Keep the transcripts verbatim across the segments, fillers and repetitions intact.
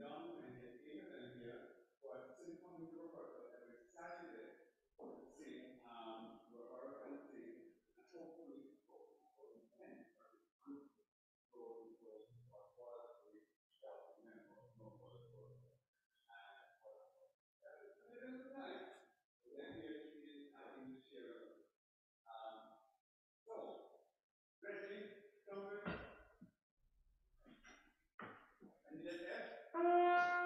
young and in England here for a symphony rehearsal every Saturday to sing um, rehearse and sing, and hopefully go for the ten or the group go to go for quality self remember no for the world. And it is nice. Then here she is having to share. Um, so, ready, number, and then there.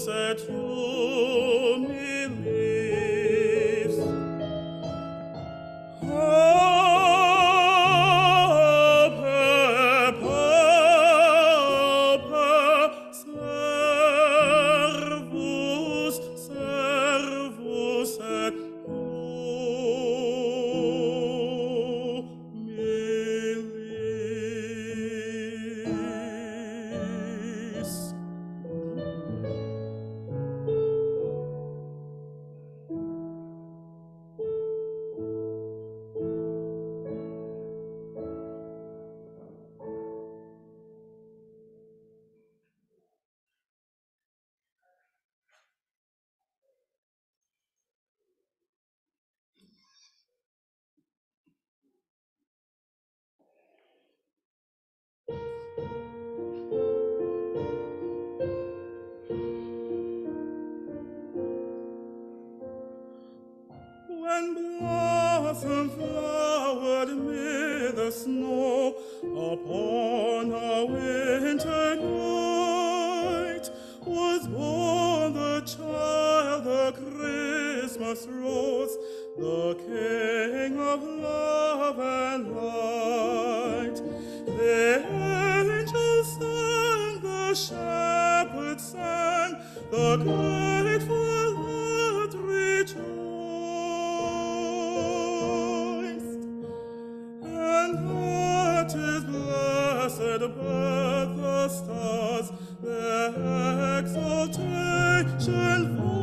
set you me lives. Help, help, help, servus, servus et you me lives. When blossom flowered mid the snow upon a winter night was born the child, the Christmas rose, the King of love and light. The angels sang, the shepherds sang, the grateful earth rejoiced. And at his blessed birth the stars their exaltation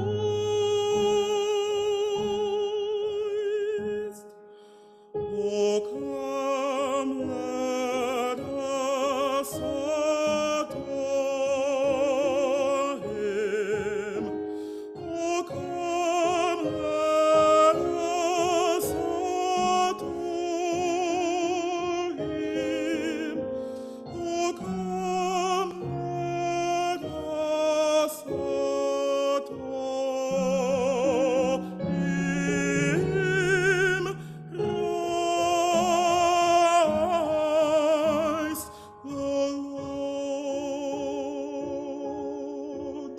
voiced. Oh, come, let us adore him. Oh, come, let us adore him. Oh, come, let us adore him. Christ the Lord.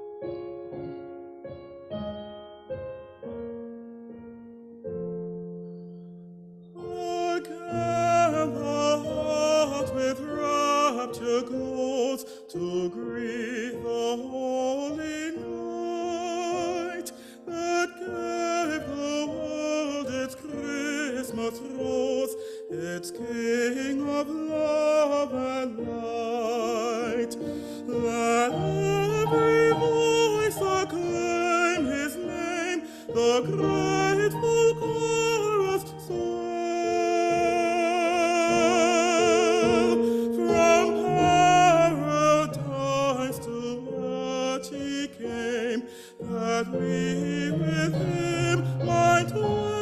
Again the heart with rapture goes to greet the holy night that gave the world its Christmas rose, its King of love and light. Let every voice acclaim his name, the grateful chorus swell. From paradise to earth he came, that we with him might dwell.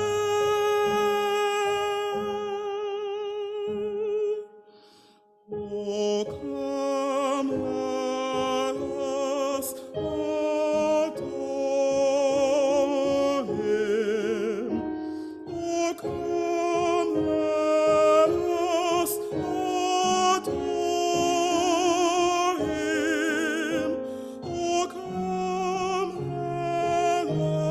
Oh, come, let us adore him. Oh, come, let us adore him. Oh, come, let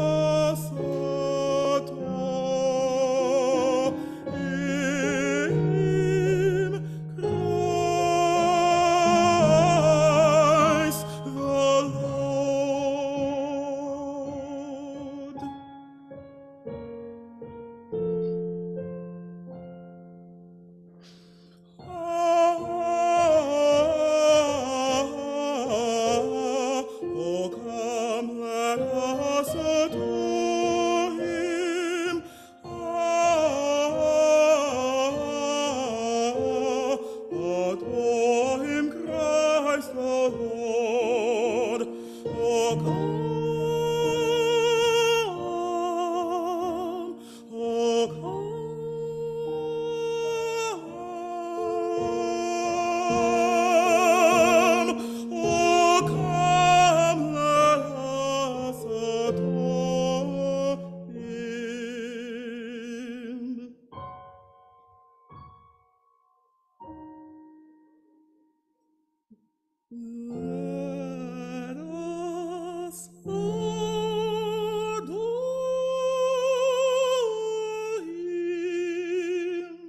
adore him.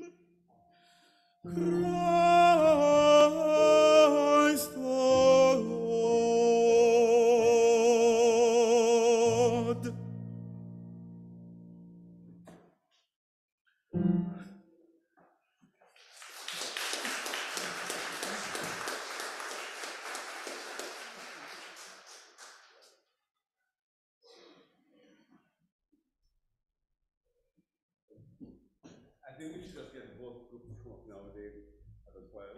Christ the Lord. I think we should just get both groups to come up nowadays as well.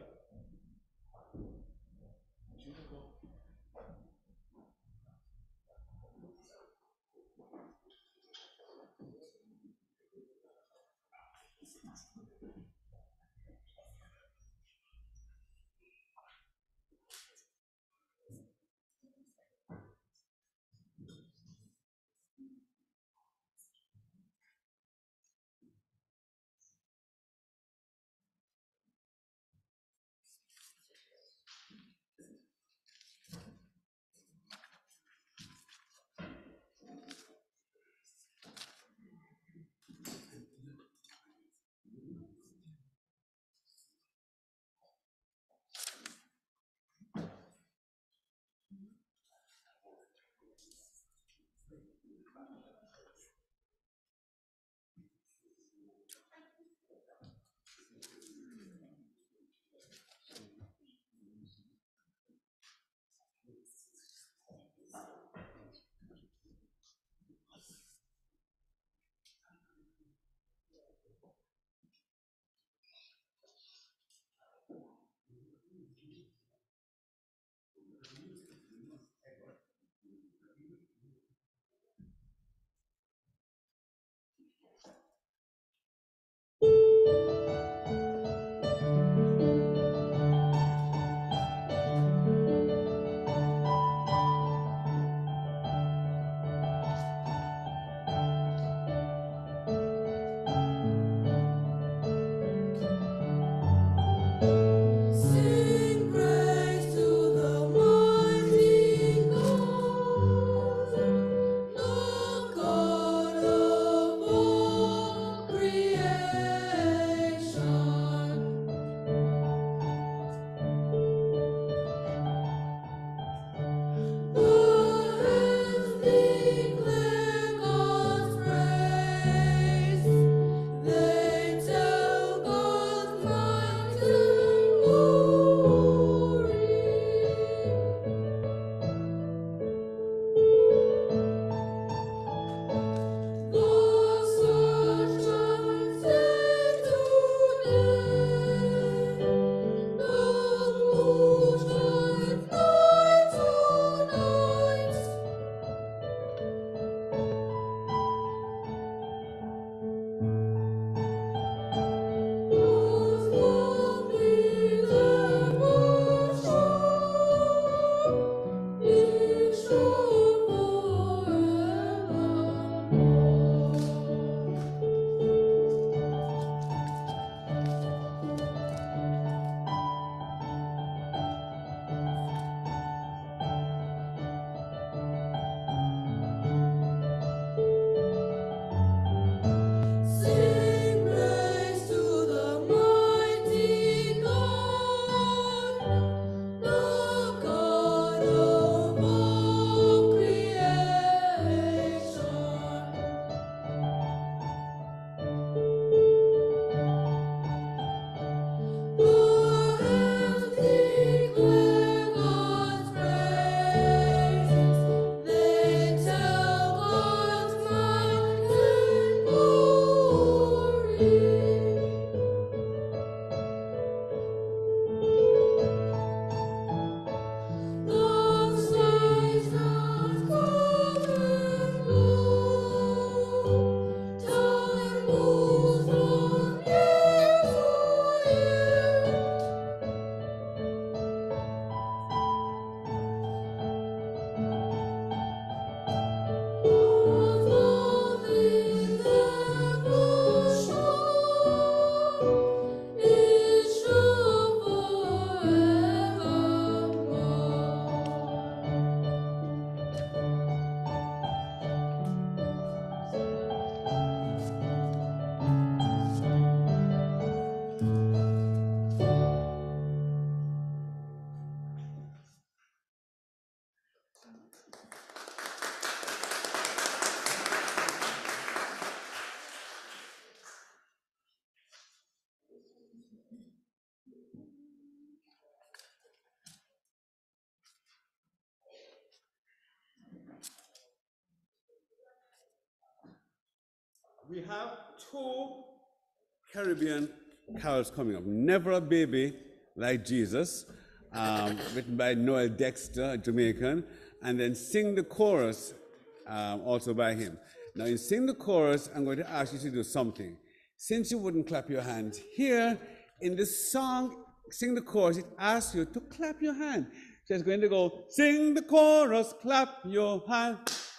We have two Caribbean carols coming up. Never a Baby Like Jesus, um, written by Noel Dexter, a Jamaican, and then Sing the Chorus, um, also by him. Now, in Sing the Chorus, I'm going to ask you to do something. Since you wouldn't clap your hands, here in the song, Sing the Chorus, it asks you to clap your hand. So it's going to go, sing the chorus, clap your hand.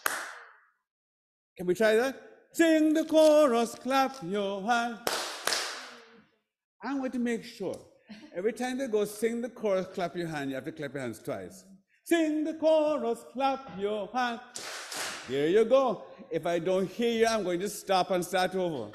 Can we try that? Sing the chorus, clap your hand. I'm going to make sure every time they go sing the chorus, clap your hand, you have to clap your hands twice. Sing the chorus, clap your hand. Here you go. If I don't hear you, I'm going to stop and start over.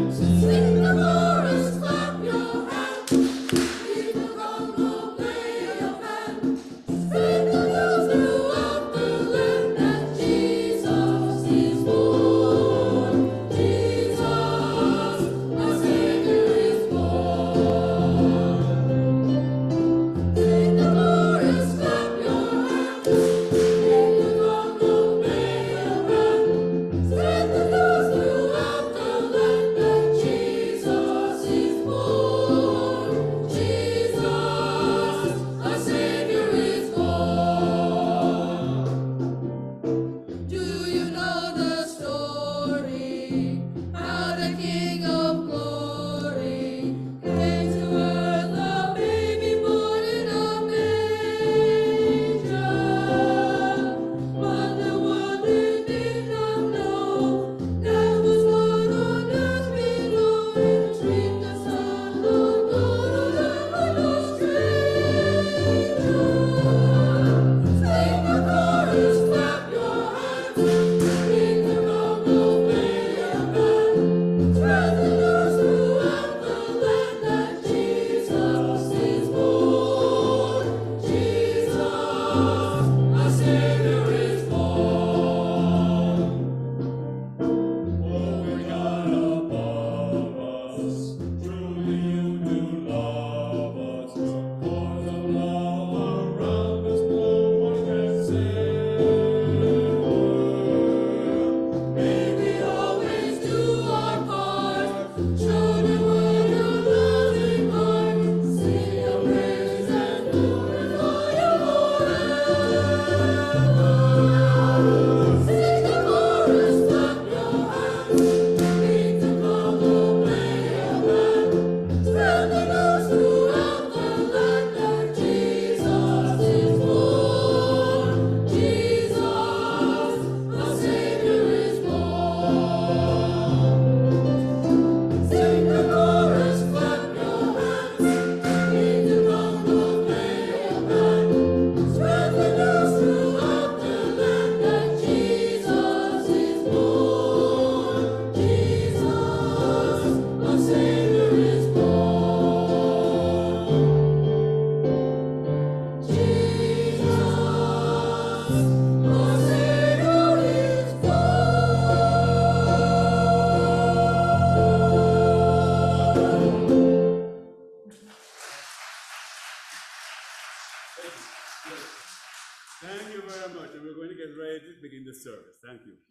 Sing the chorus, clap your hands. Keep the bongo playing. Thank you very much. And we're going to get ready to begin the service. Thank you.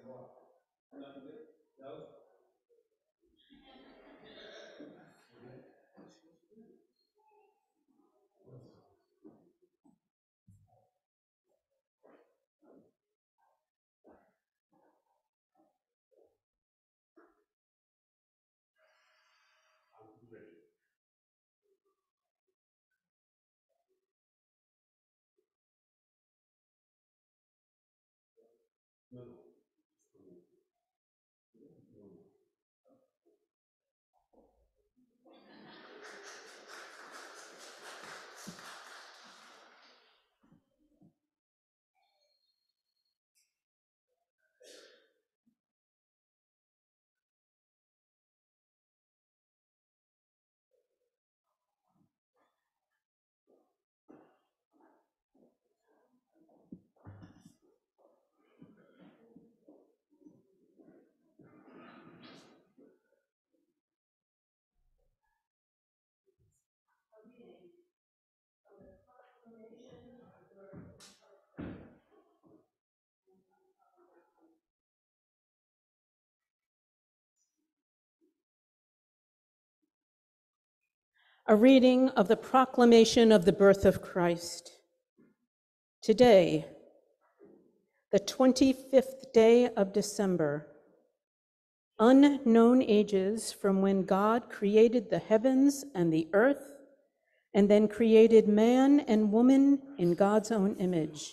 A reading of the proclamation of the birth of Christ. Today, the twenty-fifth day of December, unknown ages from when God created the heavens and the earth, and then created man and woman in God's own image.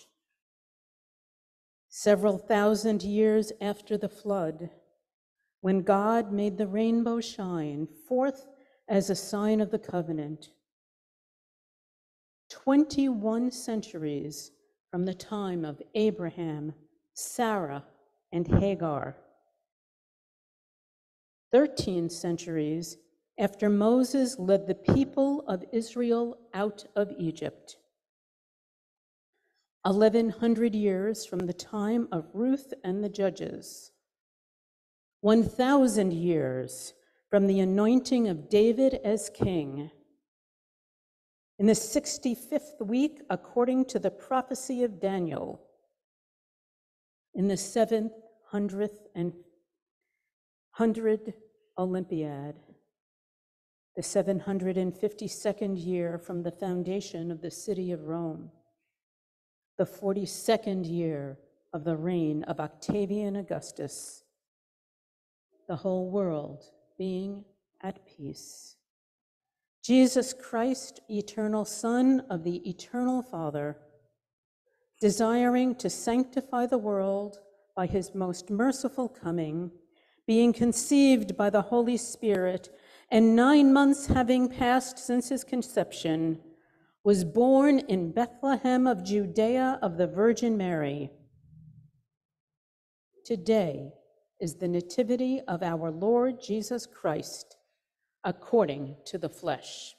Several thousand years after the flood, when God made the rainbow shine forth as a sign of the covenant. twenty-one centuries from the time of Abraham, Sarah, and Hagar. thirteen centuries after Moses led the people of Israel out of Egypt. eleven hundred years from the time of Ruth and the Judges. one thousand years from the anointing of David as king. In the sixty-fifth week, according to the prophecy of Daniel, in the seventh hundredth and hundred Olympiad, the seven hundred fifty-second year from the foundation of the city of Rome, the forty-second year of the reign of Octavian Augustus, the whole world being at peace. Jesus Christ, eternal Son of the eternal Father, desiring to sanctify the world by his most merciful coming, being conceived by the Holy Spirit, and nine months having passed since his conception, was born in Bethlehem of Judea of the Virgin Mary. Today is the nativity of our Lord Jesus Christ, according to the flesh.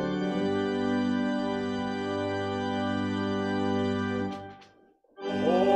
Oh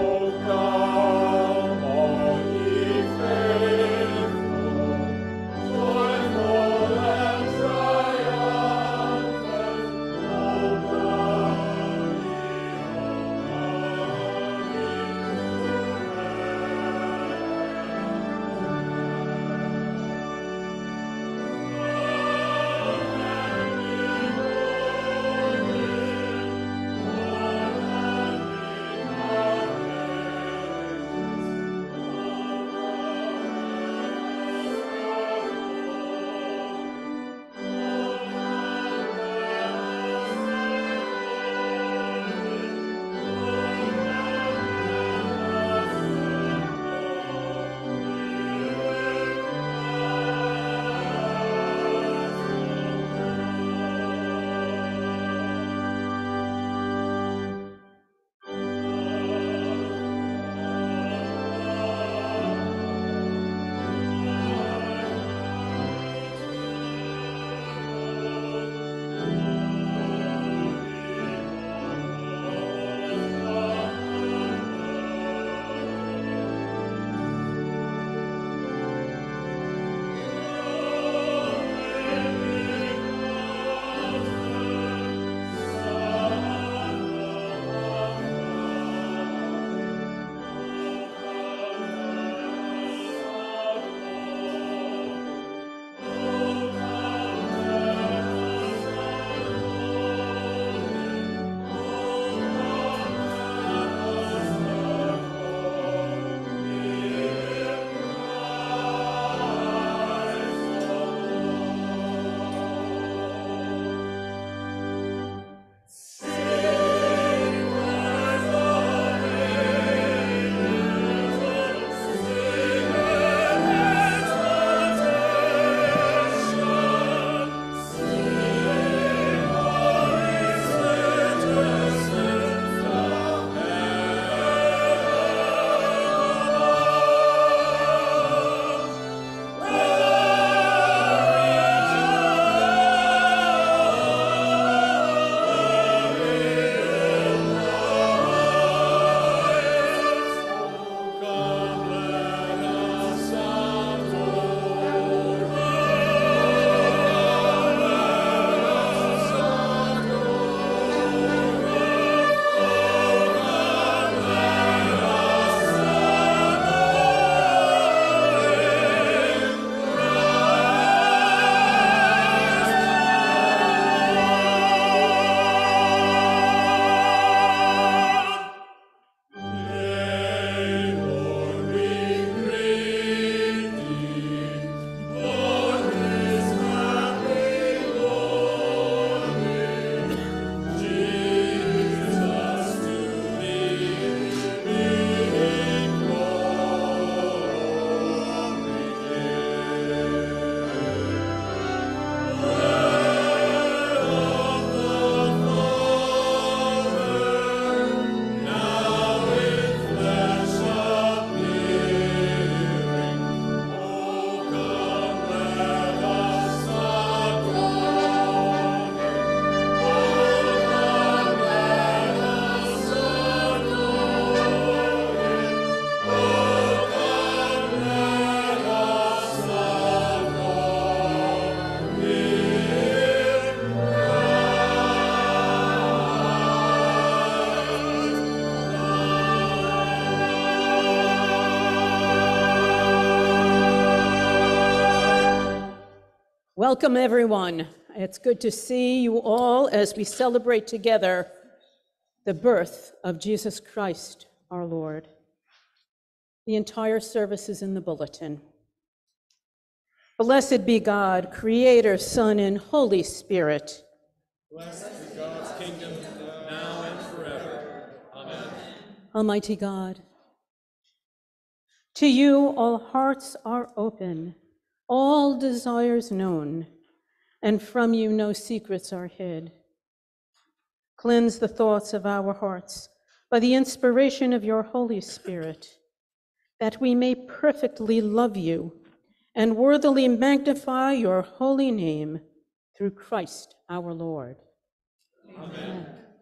Welcome, everyone. It's good to see you all as we celebrate together the birth of Jesus Christ, our Lord. The entire service is in the bulletin. Blessed be God, Creator, Son, and Holy Spirit. Blessed be God's kingdom, now and forever. Amen. Almighty God, to you all hearts are open, all desires known, and from you no secrets are hid. Cleanse the thoughts of our hearts by the inspiration of your Holy Spirit, that we may perfectly love you and worthily magnify your holy name through Christ our Lord. Amen.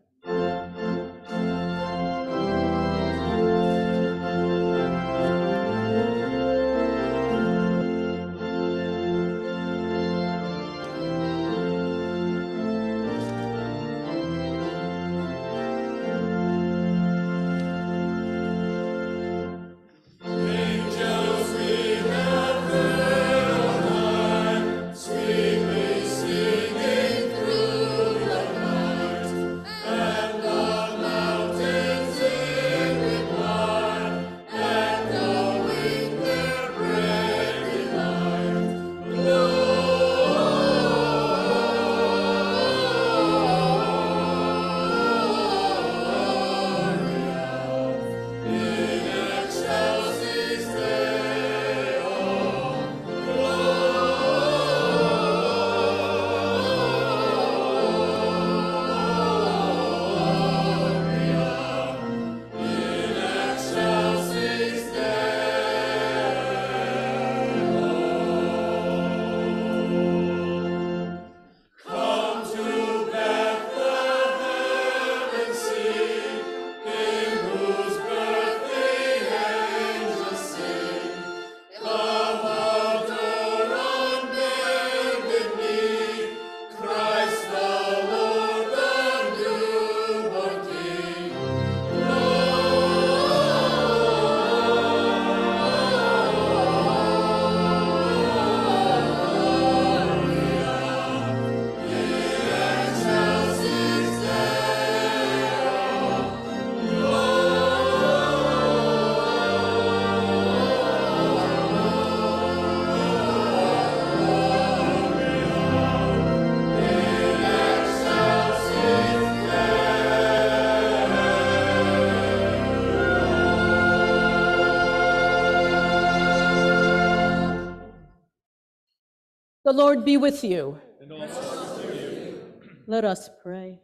The Lord be with you. And also with you. Let us pray.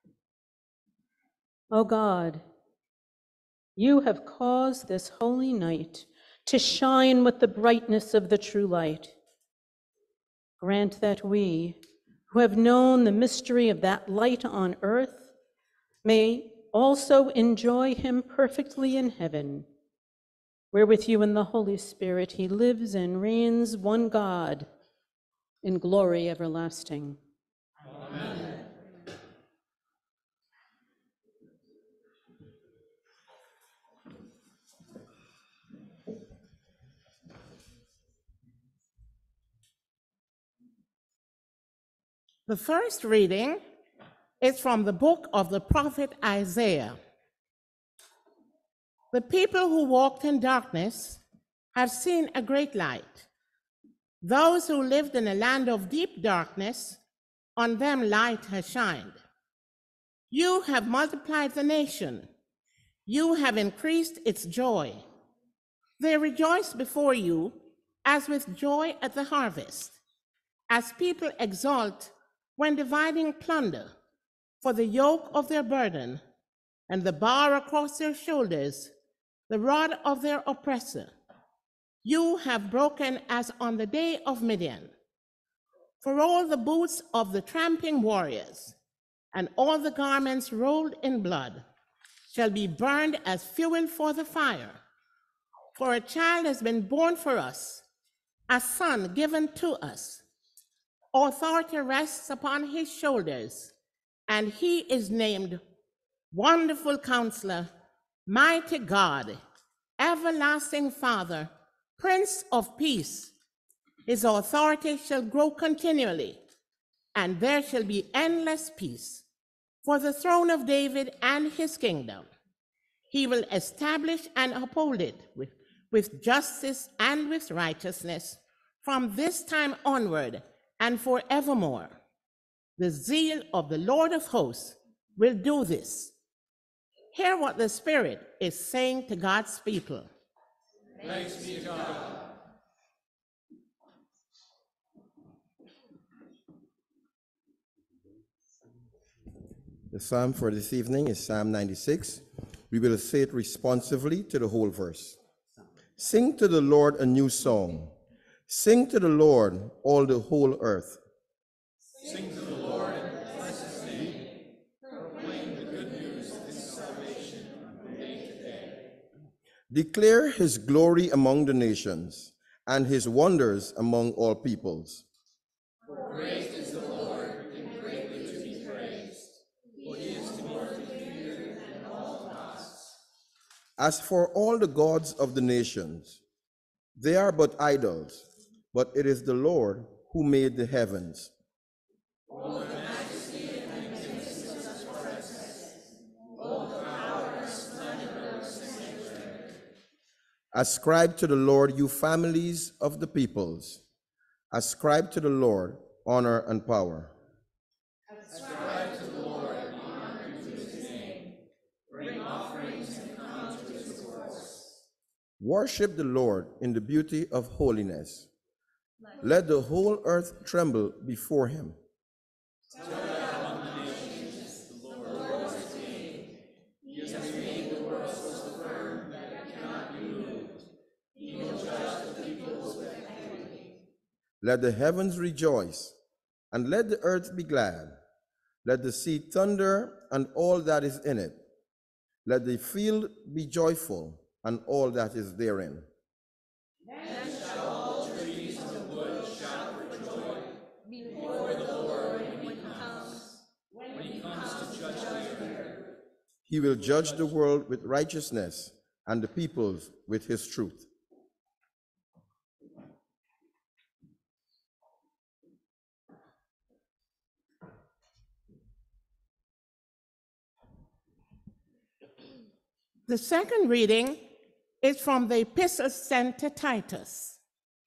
O God, you have caused this holy night to shine with the brightness of the true light. Grant that we, who have known the mystery of that light on earth, may also enjoy him perfectly in heaven, where with you and the Holy Spirit he lives and reigns, one God, in glory everlasting. Amen. The first reading is from the book of the prophet Isaiah. The people who walked in darkness have seen a great light. Those who lived in a land of deep darkness, on them light has shined. You have multiplied the nation. You have increased its joy. They rejoice before you as with joy at the harvest, as people exult when dividing plunder for the yoke of their burden and the bar across their shoulders, the rod of their oppressor. You have broken as on the day of Midian. For all the boots of the tramping warriors and all the garments rolled in blood shall be burned as fuel for the fire. For a child has been born for us, a son given to us. Authority rests upon his shoulders, and he is named Wonderful Counselor, Mighty God, Everlasting Father, Prince of Peace. His authority shall grow continually, and there shall be endless peace for the throne of David and his kingdom. He will establish and uphold it with, with justice and with righteousness from this time onward and forevermore. The zeal of the Lord of hosts will do this. Hear what the Spirit is saying to God's people. Thanks be to God. The psalm for this evening is Psalm ninety-six. We will say it responsively to the whole verse. Sing to the Lord a new song. Sing to the Lord, all the whole earth. Sing to the Lord and bless his name. Proclaim the good news of his salvation from day to day. Declare his glory among the nations and his wonders among all peoples. For great is the Lord and greatly to be praised. He is more to be feared than all gods. As for all the gods of the nations, they are but idols, but it is the Lord who made the heavens. All the majesty and magnificence of his presence, all the power and splendor of his sanctuary. Ascribe to the Lord, you families of the peoples. Ascribe to the Lord honor and power. Ascribe to the Lord honor and to his name. Bring offerings and come to his courts. Worship the Lord in the beauty of holiness. Let the whole earth tremble before him. Tell that among the nations, the Lord is king. He has made the world so firm that it cannot be moved. He will judge the peoples with equity. Let the heavens rejoice, and let the earth be glad. Let the sea thunder, and all that is in it. Let the field be joyful, and all that is therein. Then shall all trees of the wood shout for joy before the Lord when he comes, when he comes to judge the earth. He will judge the world with righteousness, and the peoples with his truth. The second reading is from the epistle sent to Titus.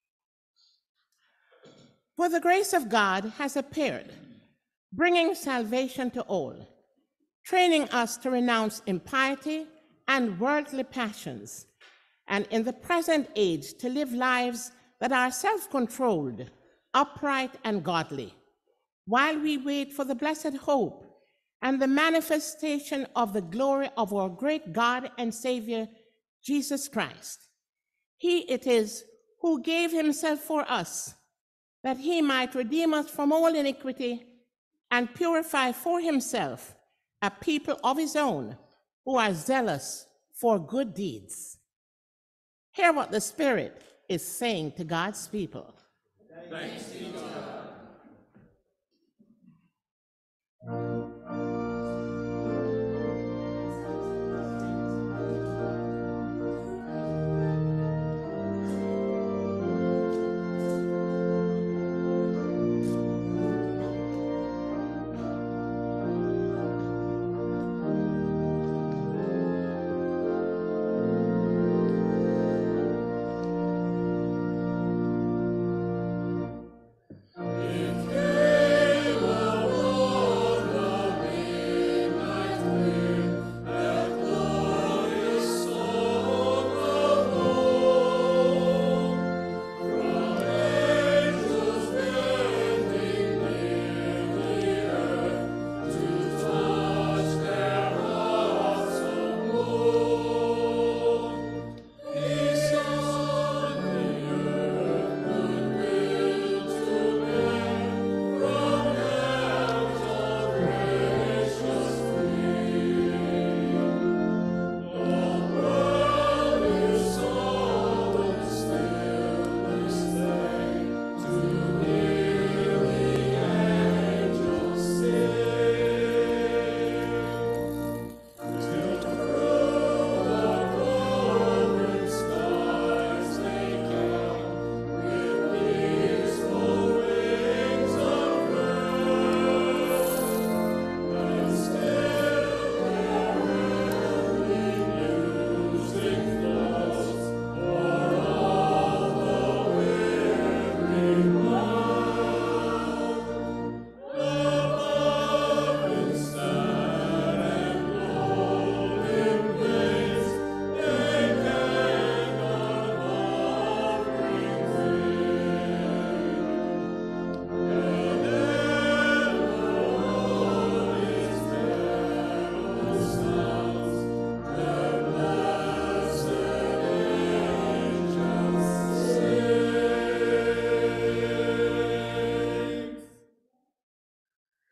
For the grace of God has appeared, bringing salvation to all, training us to renounce impiety and worldly passions, and in the present age to live lives that are self-controlled, upright, and godly, while we wait for the blessed hope and the manifestation of the glory of our great God and Savior, Jesus Christ. He it is who gave himself for us, that he might redeem us from all iniquity and purify for himself a people of his own who are zealous for good deeds. Hear what the Spirit is saying to God's people. Thanks be to God.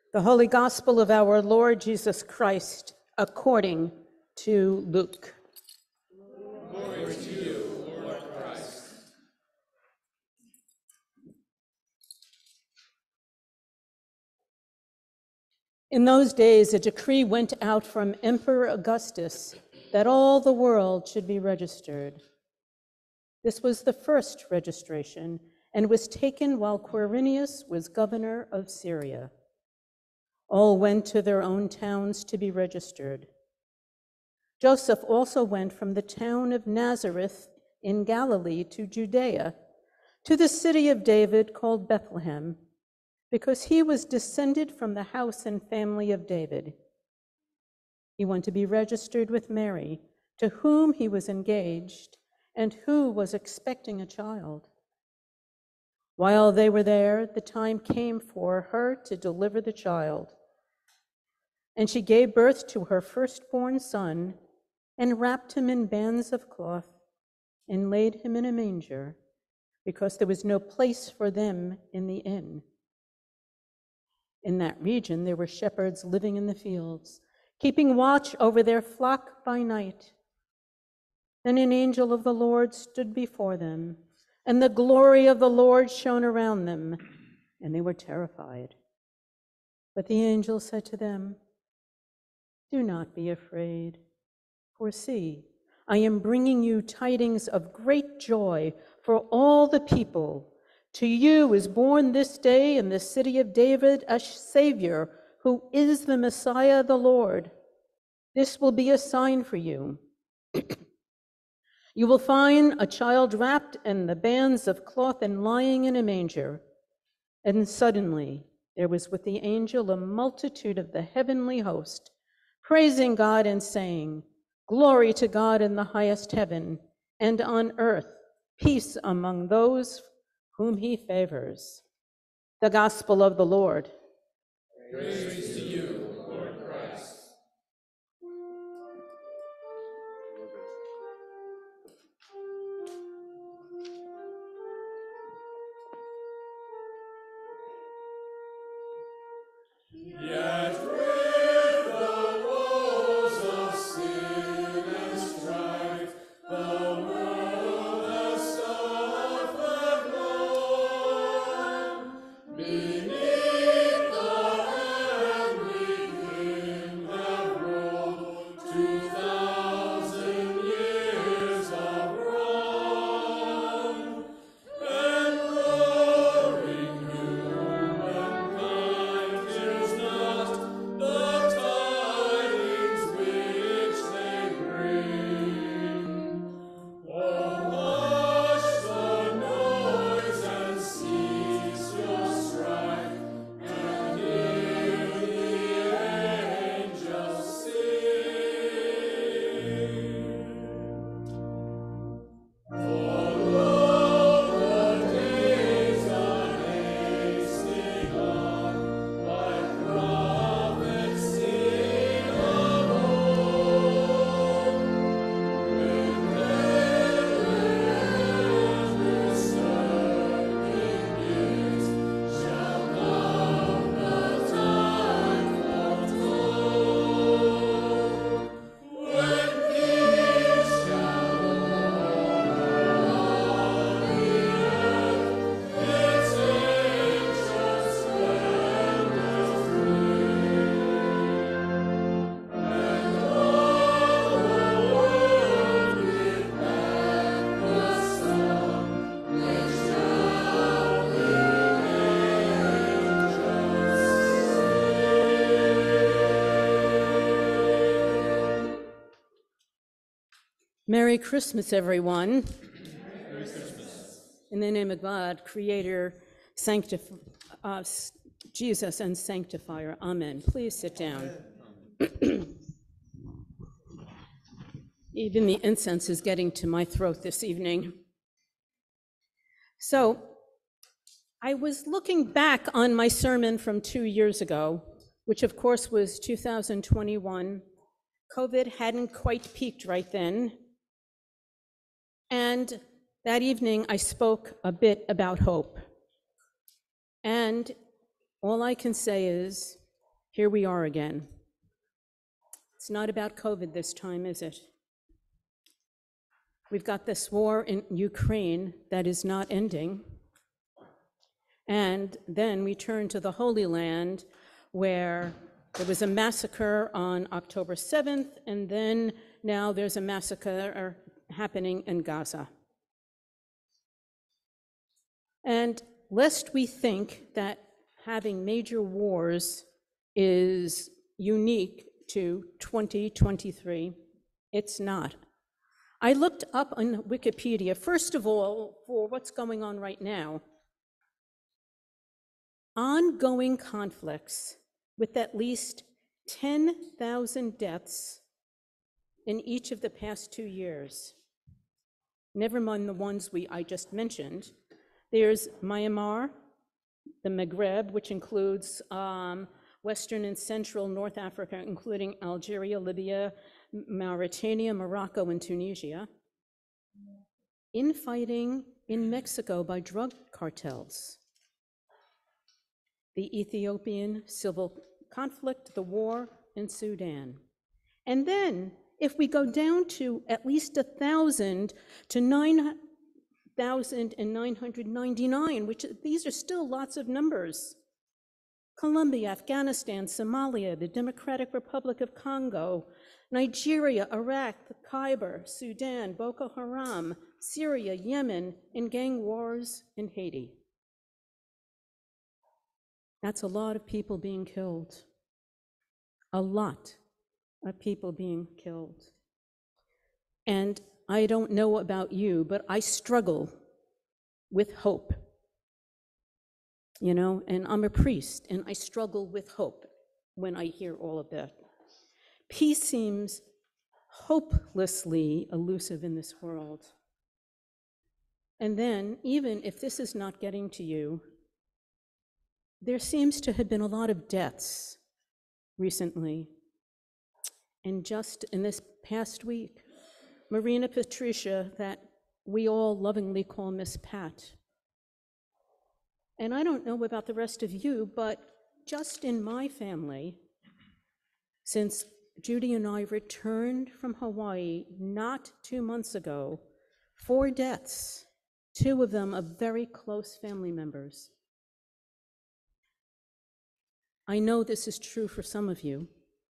The Holy Gospel of our Lord Jesus Christ according to Luke. Glory to you, Lord Christ. In those days, a decree went out from Emperor Augustus that all the world should be registered. This was the first registration and was taken while Quirinius was governor of Syria. All went to their own towns to be registered. Joseph also went from the town of Nazareth in Galilee to Judea, to the city of David called Bethlehem, because he was descended from the house and family of David. He went to be registered with Mary, to whom he was engaged and who was expecting a child. While they were there, the time came for her to deliver the child. And she gave birth to her firstborn son and wrapped him in bands of cloth and laid him in a manger, because there was no place for them in the inn. In that region, there were shepherds living in the fields, keeping watch over their flock by night. Then an angel of the Lord stood before them, and the glory of the Lord shone around them, and they were terrified. But the angel said to them, "Do not be afraid, for see, I am bringing you tidings of great joy for all the people. To you is born this day in the city of David a Savior, who is the Messiah, the Lord. This will be a sign for you. You will find a child wrapped in the bands of cloth and lying in a manger." And suddenly there was with the angel a multitude of the heavenly host, praising God and saying, "Glory to God in the highest heaven, and on earth peace among those whom he favors." The Gospel of the Lord. Praise to you, Lord Christ. Yet with the woes of sin and strife, the world has suffered long. Beneath the heavenly hymn have rolled two thousand years of wrong, and roaring humankind hears not the tidings which they bring. Oh, hush the noise and cease your strife, and hear the angels sing. For lo, the days are hasting on, like prophets sing of old. When heaven's circling gifts shall come the time foretold, when peace shall o'er the earth its ancient splendors bring, and all the world give back the song which shall the angels sing. Merry Christmas, everyone. In the name of God, Creator, Sanctif- uh, Jesus, and Sanctifier. Amen. Please sit down. Even the incense is getting to my throat this evening. So, I was looking back on my sermon from two years ago, which of course was two thousand twenty-one. COVID hadn't quite peaked right then. And that evening, I spoke a bit about hope. And all I can say is, here we are again. It's not about COVID this time, is it? We've got this war in Ukraine that is not ending. And then we turn to the Holy Land, where there was a massacre on October seventh, and then now there's a massacre happening in Gaza. And lest we think that having major wars is unique to twenty twenty-three, it's not. I looked up on Wikipedia, first of all, for what's going on right now. Ongoing conflicts with at least ten thousand deaths in each of the past two years. Never mind the ones we I just mentioned. There's Myanmar, the Maghreb, which includes um, Western and Central North Africa, including Algeria, Libya, Mauritania, Morocco, and Tunisia. Infighting in Mexico by drug cartels. The Ethiopian civil conflict, the war in Sudan. And then, if we go down to at least a thousand to nine thousand nine hundred ninety-nine, which these are still lots of numbers. Colombia, Afghanistan, Somalia, the Democratic Republic of Congo, Nigeria, Iraq, the Khyber, Sudan, Boko Haram, Syria, Yemen, and gang wars in Haiti. That's a lot of people being killed. A lot of people being killed. And I don't know about you, but I struggle with hope. You know, and I'm a priest, and I struggle with hope when I hear all of that. Peace seems hopelessly elusive in this world. And then, even if this is not getting to you, there seems to have been a lot of deaths recently. And just in this past week, Marina Patricia, that we all lovingly call Miss Pat. And I don't know about the rest of you, but just in my family, since Judy and I returned from Hawaii not two months ago, four deaths, two of them of very close family members. I know this is true for some of you.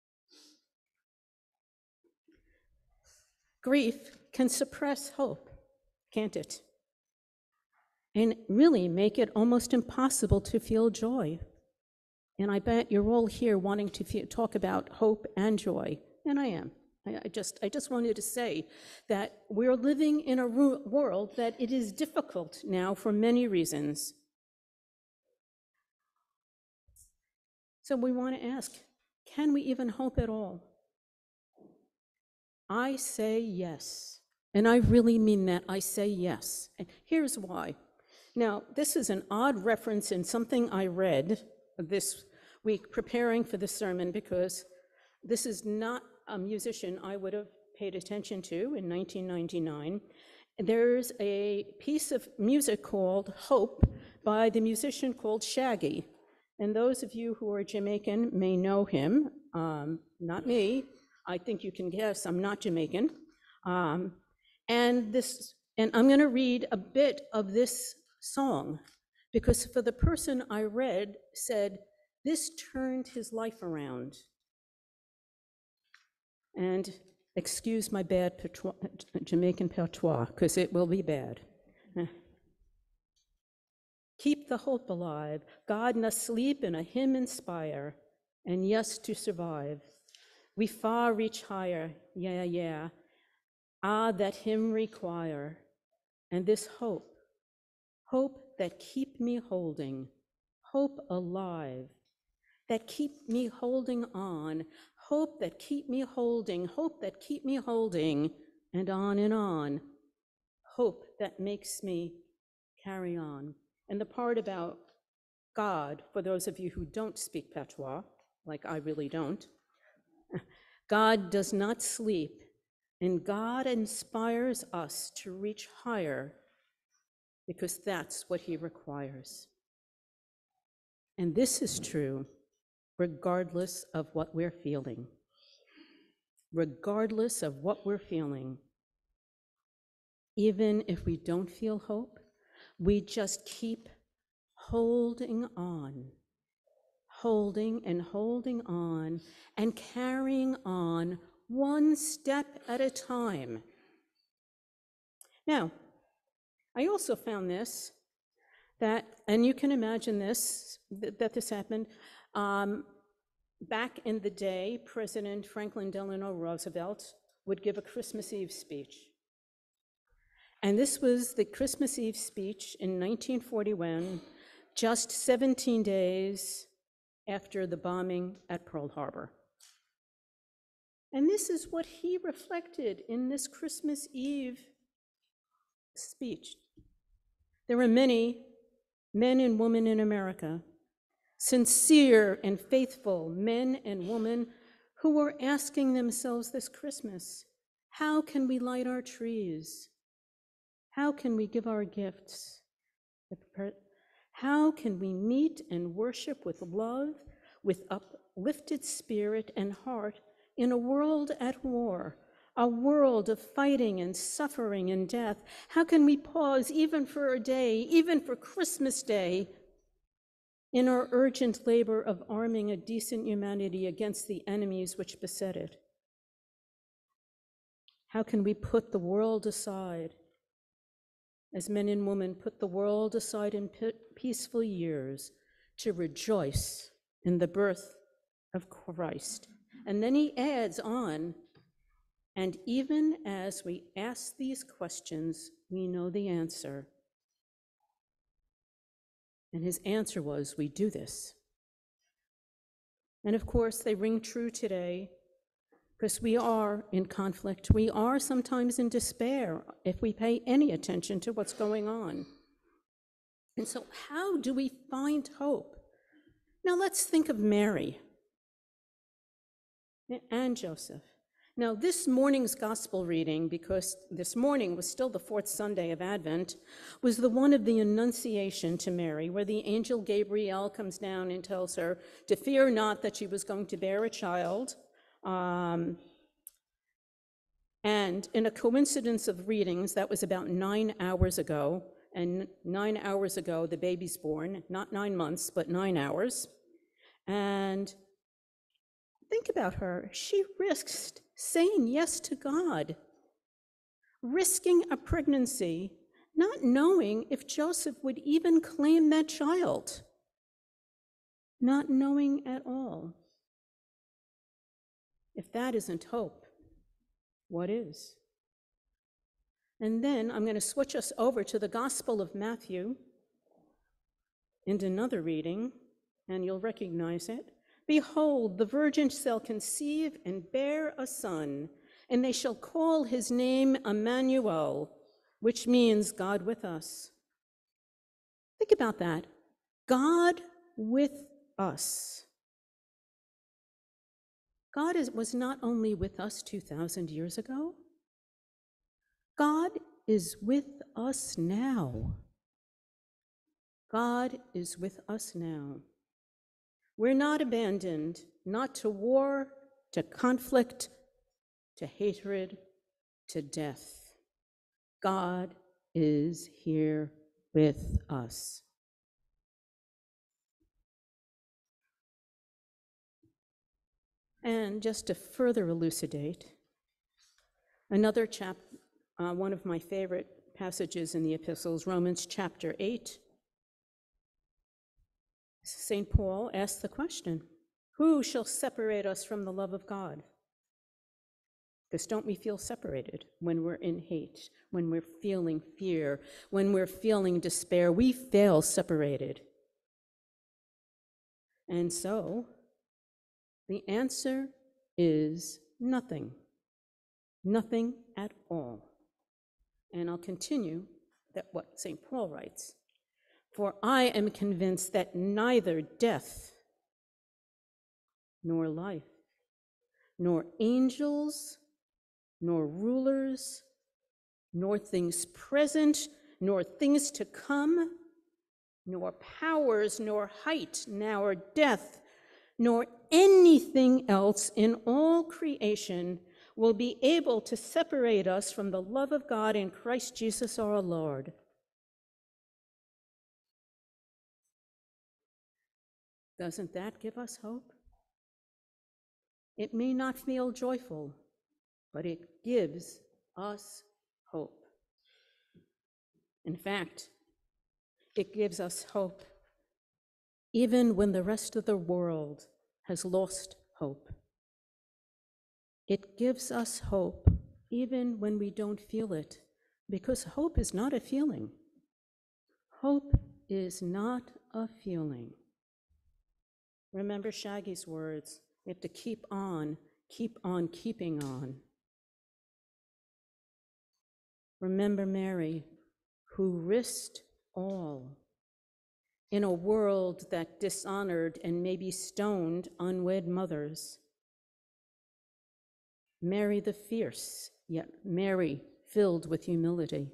Grief can suppress hope, can't it? And really make it almost impossible to feel joy. And I bet you're all here wanting to feel, talk about hope and joy, and I am. I, I just, I just wanted to say that we're living in a ru- world that it is difficult now for many reasons. So we want to ask, can we even hope at all? I say yes, and I really mean that. I say yes, and here's why. Now, this is an odd reference in something I read this week preparing for the sermon, because this is not a musician I would have paid attention to in nineteen ninety-nine. There's a piece of music called Hope by the musician called Shaggy. And those of you who are Jamaican may know him, um, not me. I think you can guess I'm not Jamaican. Um, and this, and I'm going to read a bit of this song, because for the person I read said, this turned his life around. And excuse my bad patois, Jamaican patois, because it will be bad. Keep the hope alive, God na sleep and a hymn inspire, and yes to survive. We far reach higher, yeah, yeah. Ah, that him require. And this hope, hope that keep me holding, hope alive, that keep me holding on, hope that keep me holding, hope that keep me holding, and on and on. Hope that makes me carry on. And the part about God, for those of you who don't speak patois, like I really don't, God does not sleep, and God inspires us to reach higher, because that's what he requires. And this is true regardless of what we're feeling. Regardless of what we're feeling. Even if we don't feel hope, we just keep holding on, holding and holding on, and carrying on one step at a time. Now, I also found this, that, and you can imagine this, that this happened, um, back in the day, President Franklin Delano Roosevelt would give a Christmas Eve speech. And this was the Christmas Eve speech in nineteen forty-one, just seventeen days after the bombing at Pearl Harbor. And this is what he reflected in this Christmas Eve speech. There were many men and women in America, sincere and faithful men and women, who were asking themselves this Christmas, how can we light our trees? How can we give our gifts? How can we meet and worship with love, with uplifted spirit and heart in a world at war, a world of fighting and suffering and death? How can we pause even for a day, even for Christmas Day, in our urgent labor of arming a decent humanity against the enemies which beset it? How can we put the world aside, as men and women put the world aside in peaceful years, to rejoice in the birth of Christ? And then he adds on, and even as we ask these questions, we know the answer. And his answer was, we do this. And of course, they ring true today, because we are in conflict. We are sometimes in despair if we pay any attention to what's going on. And so how do we find hope? Now let's think of Mary and Joseph. Now this morning's gospel reading, because this morning was still the fourth Sunday of Advent, was the one of the Annunciation to Mary, where the angel Gabriel comes down and tells her to fear not, that she was going to bear a child. Um, and in a coincidence of readings, that was about nine hours ago, and nine hours ago the baby's born, not nine months, but nine hours. And think about her. She risked saying yes to God, risking a pregnancy, not knowing if Joseph would even claim that child, not knowing at all. If that isn't hope, what is? And then I'm going to switch us over to the Gospel of Matthew and another reading, and you'll recognize it. Behold, the virgin shall conceive and bear a son, and they shall call his name Emmanuel, which means God with us. Think about that. God with us. God is, was not only with us two thousand years ago, God is with us now. God is with us now. We're not abandoned, not to war, to conflict, to hatred, to death. God is here with us. And just to further elucidate, another chap, uh, one of my favorite passages in the epistles, Romans chapter eight. Saint Paul asked the question, who shall separate us from the love of God? Because don't we feel separated when we're in hate, when we're feeling fear, when we're feeling despair? We feel separated. And so, the answer is nothing. Nothing at all. And I'll continue that what Saint Paul writes. For I am convinced that neither death, nor life, nor angels, nor rulers, nor things present, nor things to come, nor powers, nor height, nor depth, nor anything else in all creation will be able to separate us from the love of God in Christ Jesus our Lord. Doesn't that give us hope? It may not feel joyful, but it gives us hope. In fact, it gives us hope even when the rest of the world has lost hope. It gives us hope even when we don't feel it, because hope is not a feeling. Hope is not a feeling. Remember Shaggy's words, we have to keep on, keep on keeping on. Remember Mary, who risked all in a world that dishonored and maybe stoned unwed mothers. Mary the fierce, yet Mary filled with humility.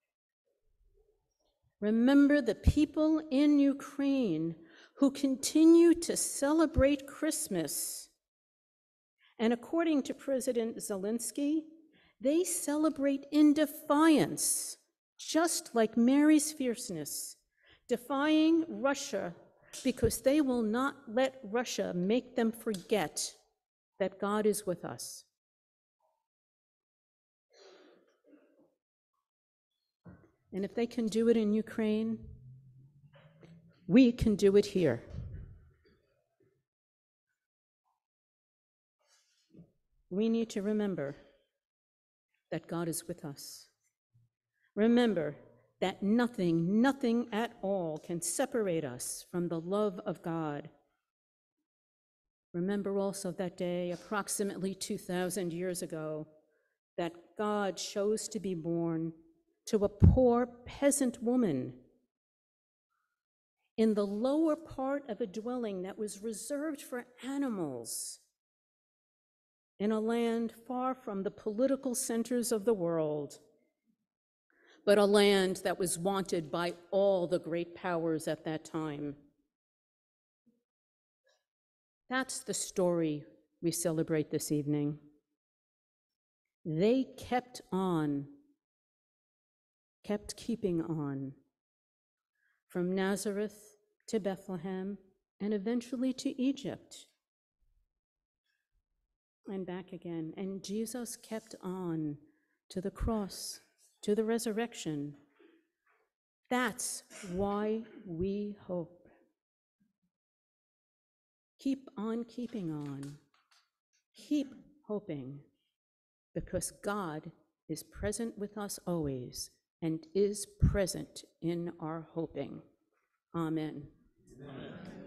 Remember the people in Ukraine who continue to celebrate Christmas. And according to President Zelensky, they celebrate in defiance, just like Mary's fierceness, defying Russia because they will not let Russia make them forget that God is with us. And if they can do it in Ukraine, we can do it here. We need to remember that God is with us. Remember that nothing, nothing at all can separate us from the love of God. Remember also that day, approximately two thousand years ago, that God chose to be born to a poor peasant woman in the lower part of a dwelling that was reserved for animals in a land far from the political centers of the world, but a land that was wanted by all the great powers at that time. That's the story we celebrate this evening. They kept on, kept keeping on, from Nazareth to Bethlehem and eventually to Egypt and back again. And Jesus kept on to the cross, to the resurrection. That's why we hope. Keep on keeping on. Keep hoping, because God is present with us always and is present in our hoping. Amen. Amen.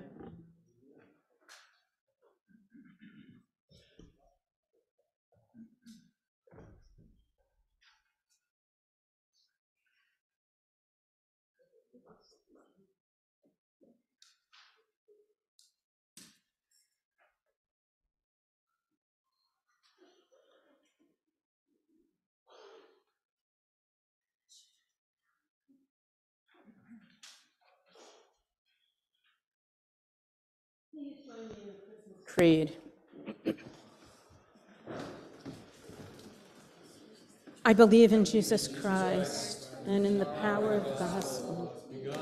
Creed. I believe in Jesus Christ and in the power of the gospel.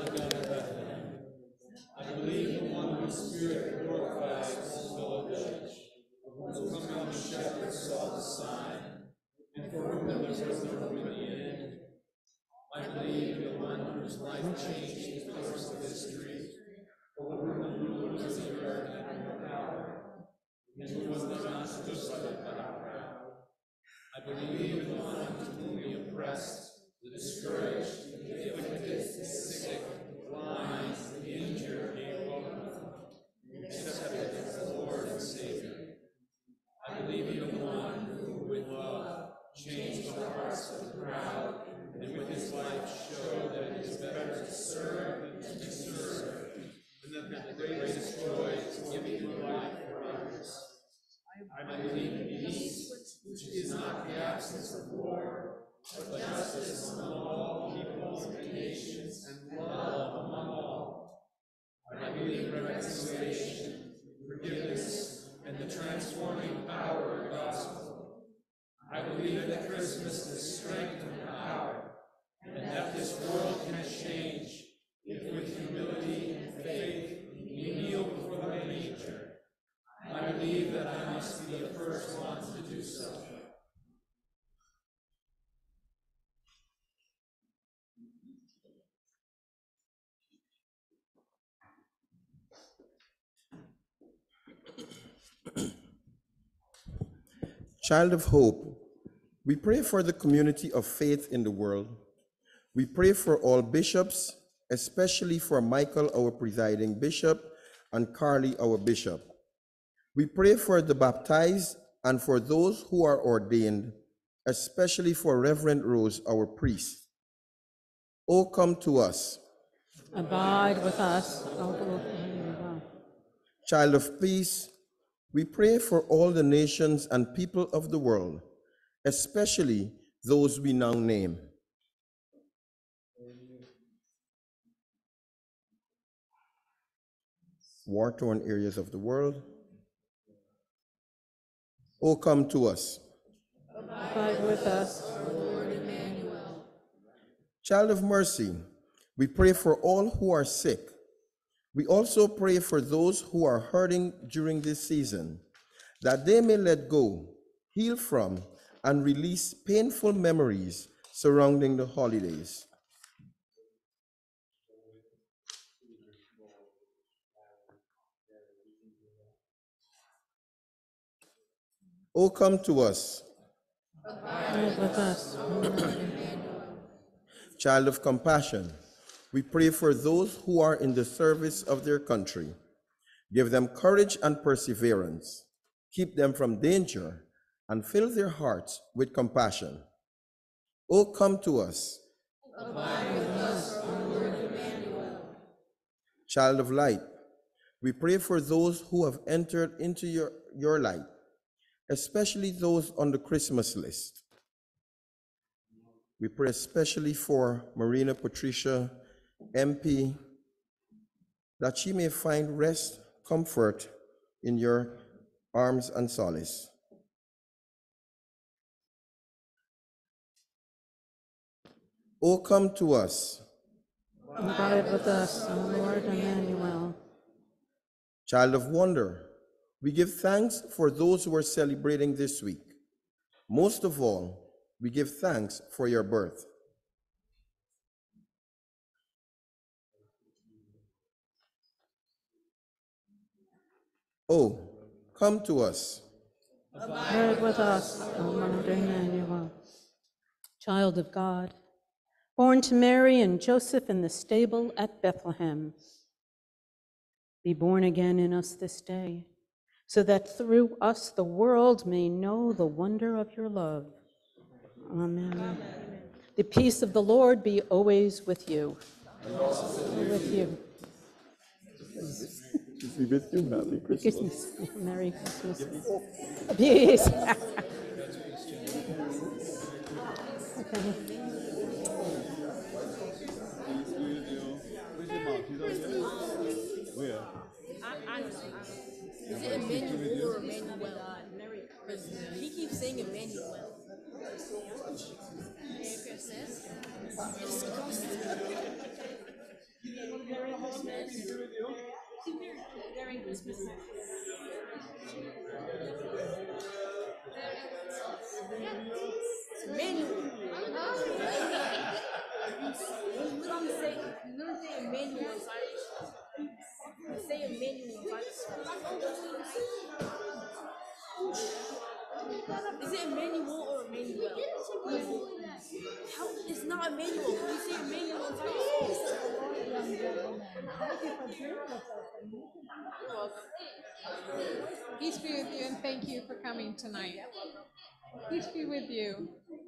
I believe in one whose spirit glorifies the soul of the church, of whom the shepherd saw the sign, and for whom there was no room at the end. I believe in one whose life changed the course of history, over whom the rulers of the earth had no power, and who was not understood by the proud. I believe in one to whom the oppressed, the discouraged, the afflicted, the sick, the blind, the injured gave welcome, and accepted as the Lord and Savior. I believe in one who, with love, changed the hearts of the proud, and with his life showed that it is better to serve than to be served, and that the greatest joy is giving your life for others. I believe in peace, which is not the absence of war, but justice among all peoples and nations, and love among all. I believe in reconciliation, forgiveness must be the first one to do so. Child of hope, we pray for the community of faith in the world. We pray for all bishops, especially for Michael, our presiding bishop, and Carly, our bishop. We pray for the baptized and for those who are ordained, especially for Reverend Rose, our priest. O come to us. Abide with us, O Lord. Child of peace, we pray for all the nations and people of the world, especially those we now name. War-torn areas of the world. O come to us. Abide with us, O Lord. Child of mercy, we pray for all who are sick. We also pray for those who are hurting during this season, that they may let go, heal from, and release painful memories surrounding the holidays. O come to us. Abide with us, O Lord. Child of compassion, we pray for those who are in the service of their country. Give them courage and perseverance. Keep them from danger and fill their hearts with compassion. O come to us. Abide with us, O Lord Emmanuel. Child of light, we pray for those who have entered into your, your light, especially those on the Christmas list. We pray especially for Marina Patricia, M P, that she may find rest, comfort in your arms and solace. O come to us. Abide with us, O Lord Emmanuel. Child of wonder, we give thanks for those who are celebrating this week. Most of all, we give thanks for your birth. Oh, come to us. Abide with us, O Lord Emmanuel. Child of God, born to Mary and Joseph in the stable at Bethlehem, be born again in us this day, so that through us the world may know the wonder of your love. Amen. Amen. The peace of the Lord be always with you. And also with you. Be with you. Happy Christmas. Christmas. Merry Christmas. Peace. Okay. Is it Emmanuel or Emmanuel? Because he keeps saying Emmanuel. Merry Christmas. Disgusting. Merry Christmas. Merry Christmas. Emmanuel. You literally say, you literally say Emmanuel inside the song. You say Emmanuel inside the song. Is it Emmanuel or Emmanuel? How? It's not Emmanuel. You say Emmanuel inside the song. You're welcome. Peace be with you, and thank you for coming tonight. Peace be with you.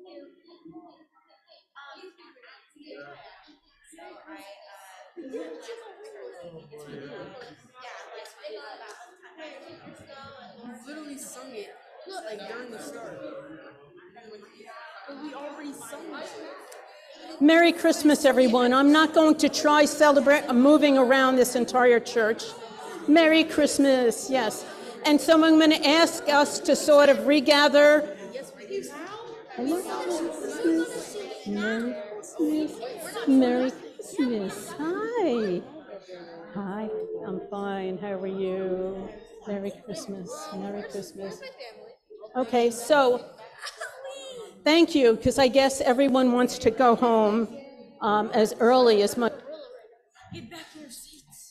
You literally sung it like during the start. But we already sung it. Merry Christmas, everyone. I'm not going to try celebrate moving around this entire church. Merry Christmas, yes. And so I'm going to ask us to sort of regather. Merry Christmas. Merry Christmas. Merry Christmas. Hi. Hi. I'm fine. How are you? Merry Christmas. Merry Christmas. Okay, so thank you, because I guess everyone wants to go home um, as early as much. Get back in your seats.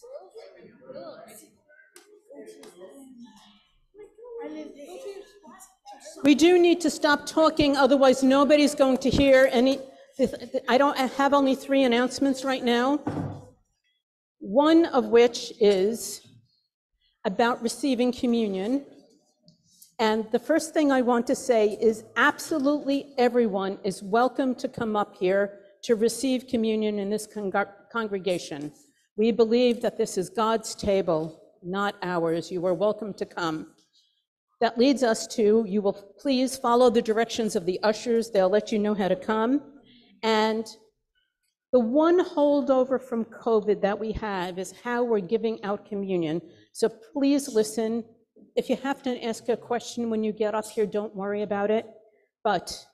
We do need to stop talking, otherwise nobody's going to hear any. I don't I have only three announcements right now. One of which is about receiving communion. And the first thing I want to say is absolutely everyone is welcome to come up here to receive communion in this con- congregation. We believe that this is God's table, not ours. You are welcome to come. That leads us to, you will please follow the directions of the ushers. They'll let you know how to come. And the one holdover from COVID that we have is how we're giving out communion. So please listen. If you have to ask a question when you get up here, don't worry about it. But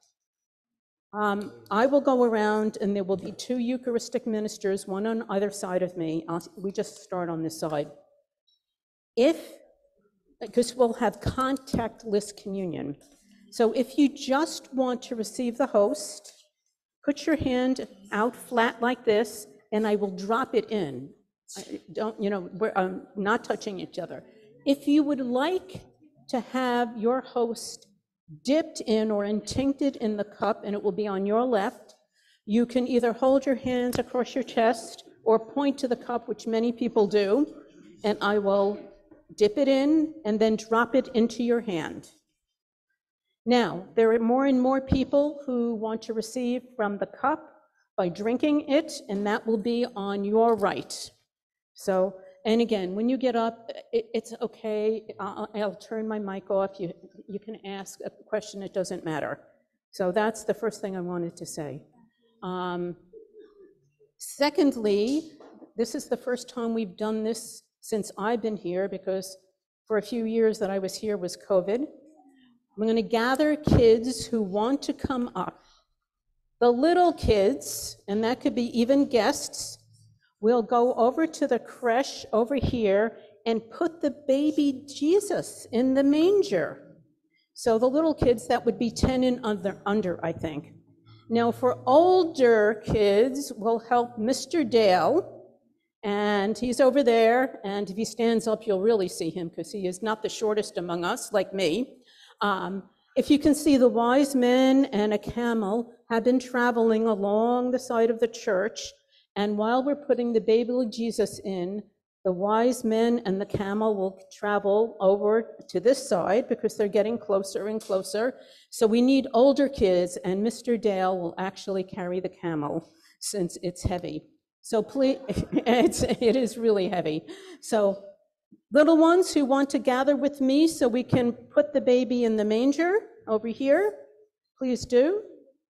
um, I will go around and there will be two Eucharistic ministers, one on either side of me. I'll, we just start on this side. If, because we'll have contactless communion. So if you just want to receive the host, put your hand out flat like this, and I will drop it in. I don't, you know, we're um, not touching each other. If you would like to have your host dipped in or intincted in the cup, and it will be on your left, you can either hold your hands across your chest or point to the cup, which many people do, and I will dip it in and then drop it into your hand. Now, there are more and more people who want to receive from the cup by drinking it, and that will be on your right. So, and again, when you get up, it, it's okay. I'll, I'll turn my mic off. You, you can ask a question. It doesn't matter. So that's the first thing I wanted to say. Um, secondly, this is the first time we've done this since I've been here, because for a few years that I was here was COVID. I'm going to gather kids who want to come up. The little kids, and that could be even guests, will go over to the creche over here and put the baby Jesus in the manger. So the little kids, that would be ten and under, under, I think. Now for older kids, we'll help Mister Dale, and he's over there, and if he stands up, you'll really see him, because he is not the shortest among us, like me. Um, if you can see, the wise men and a camel have been traveling along the side of the church, and while we're putting the baby Jesus in, the wise men and the camel will travel over to this side because they're getting closer and closer. So we need older kids, and Mister Dale will actually carry the camel since it's heavy. So please, it's, it is really heavy. So little ones who want to gather with me so we can put the baby in the manger over here, please do.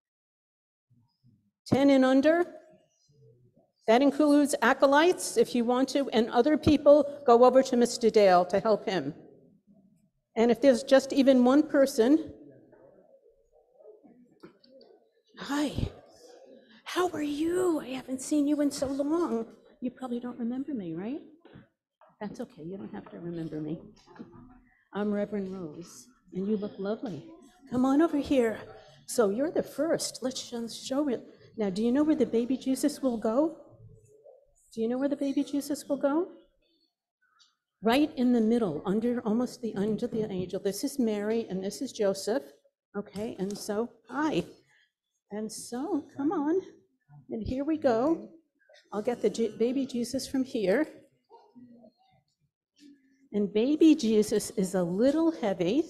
ten and under. That includes acolytes, if you want to, and other people, go over to Mister Dale to help him. And if there's just even one person, hi, how are you? I haven't seen you in so long. You probably don't remember me, right? That's okay, you don't have to remember me. I'm Reverend Rose, and you look lovely. Come on over here. So you're the first. Let's show it. Now, do you know where the baby Jesus will go? Do you know where the baby Jesus will go? Right in the middle, under almost the under the angel. This is Mary, and this is Joseph. Okay, and so, hi. And so, come on. And here we go. I'll get the J- baby Jesus from here. And baby Jesus is a little heavy.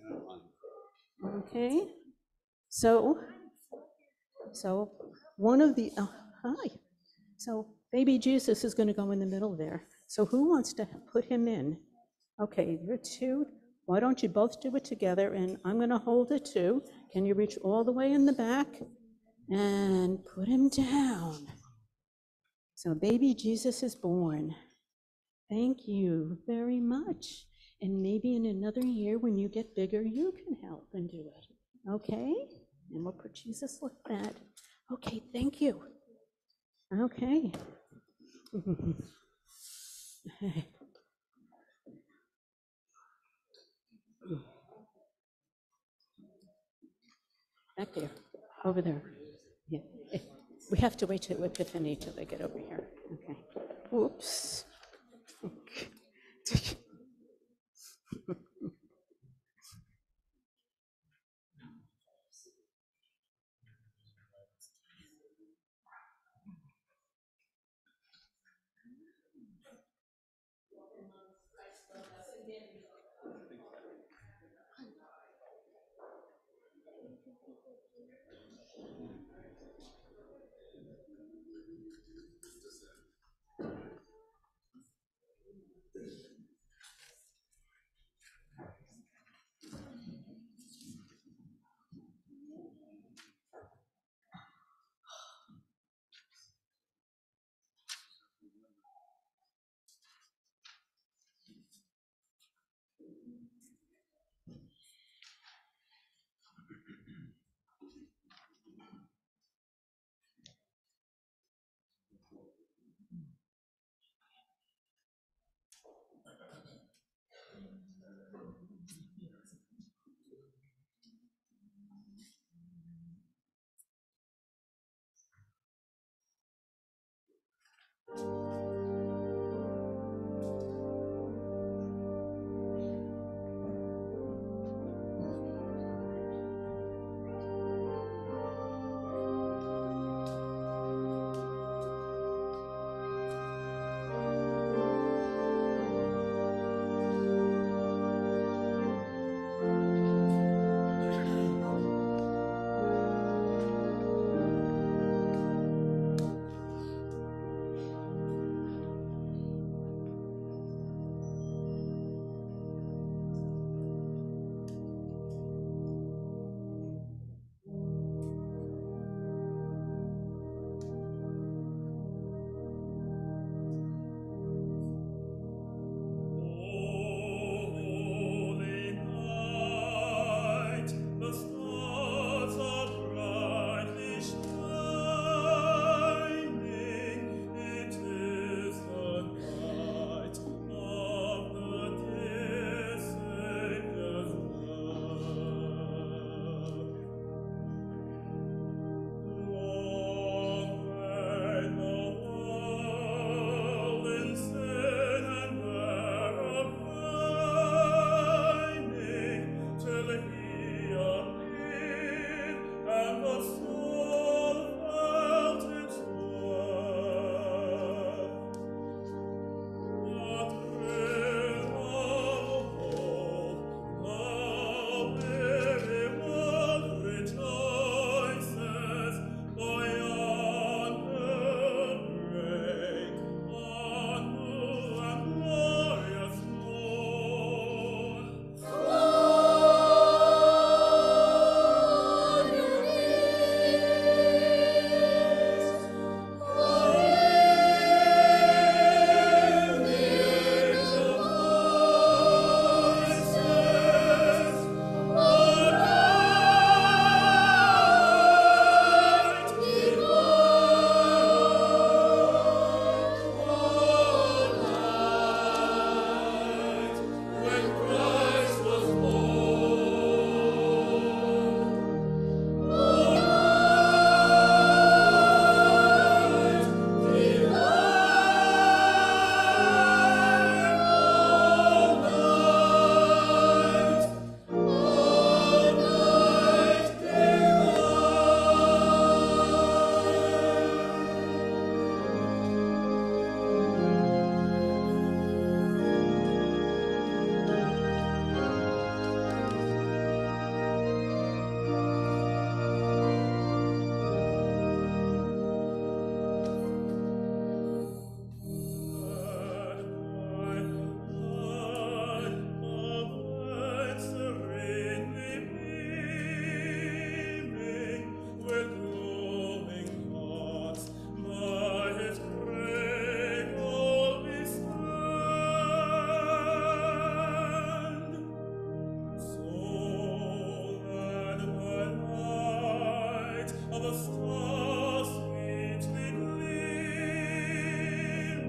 Okay. So, so one of the, oh, hi. So baby Jesus is going to go in the middle there. So who wants to put him in? Okay, you're two. Why don't you both do it together? And I'm going to hold it too. Can you reach all the way in the back? And put him down. So baby Jesus is born. Thank you very much. And maybe in another year when you get bigger, you can help and do it. Okay? And we'll put Jesus like that. Okay, thank you. Okay. Back there, over there. Yeah. Eh, We have to wait till Epiphany till they get over here. Okay. Whoops. Okay.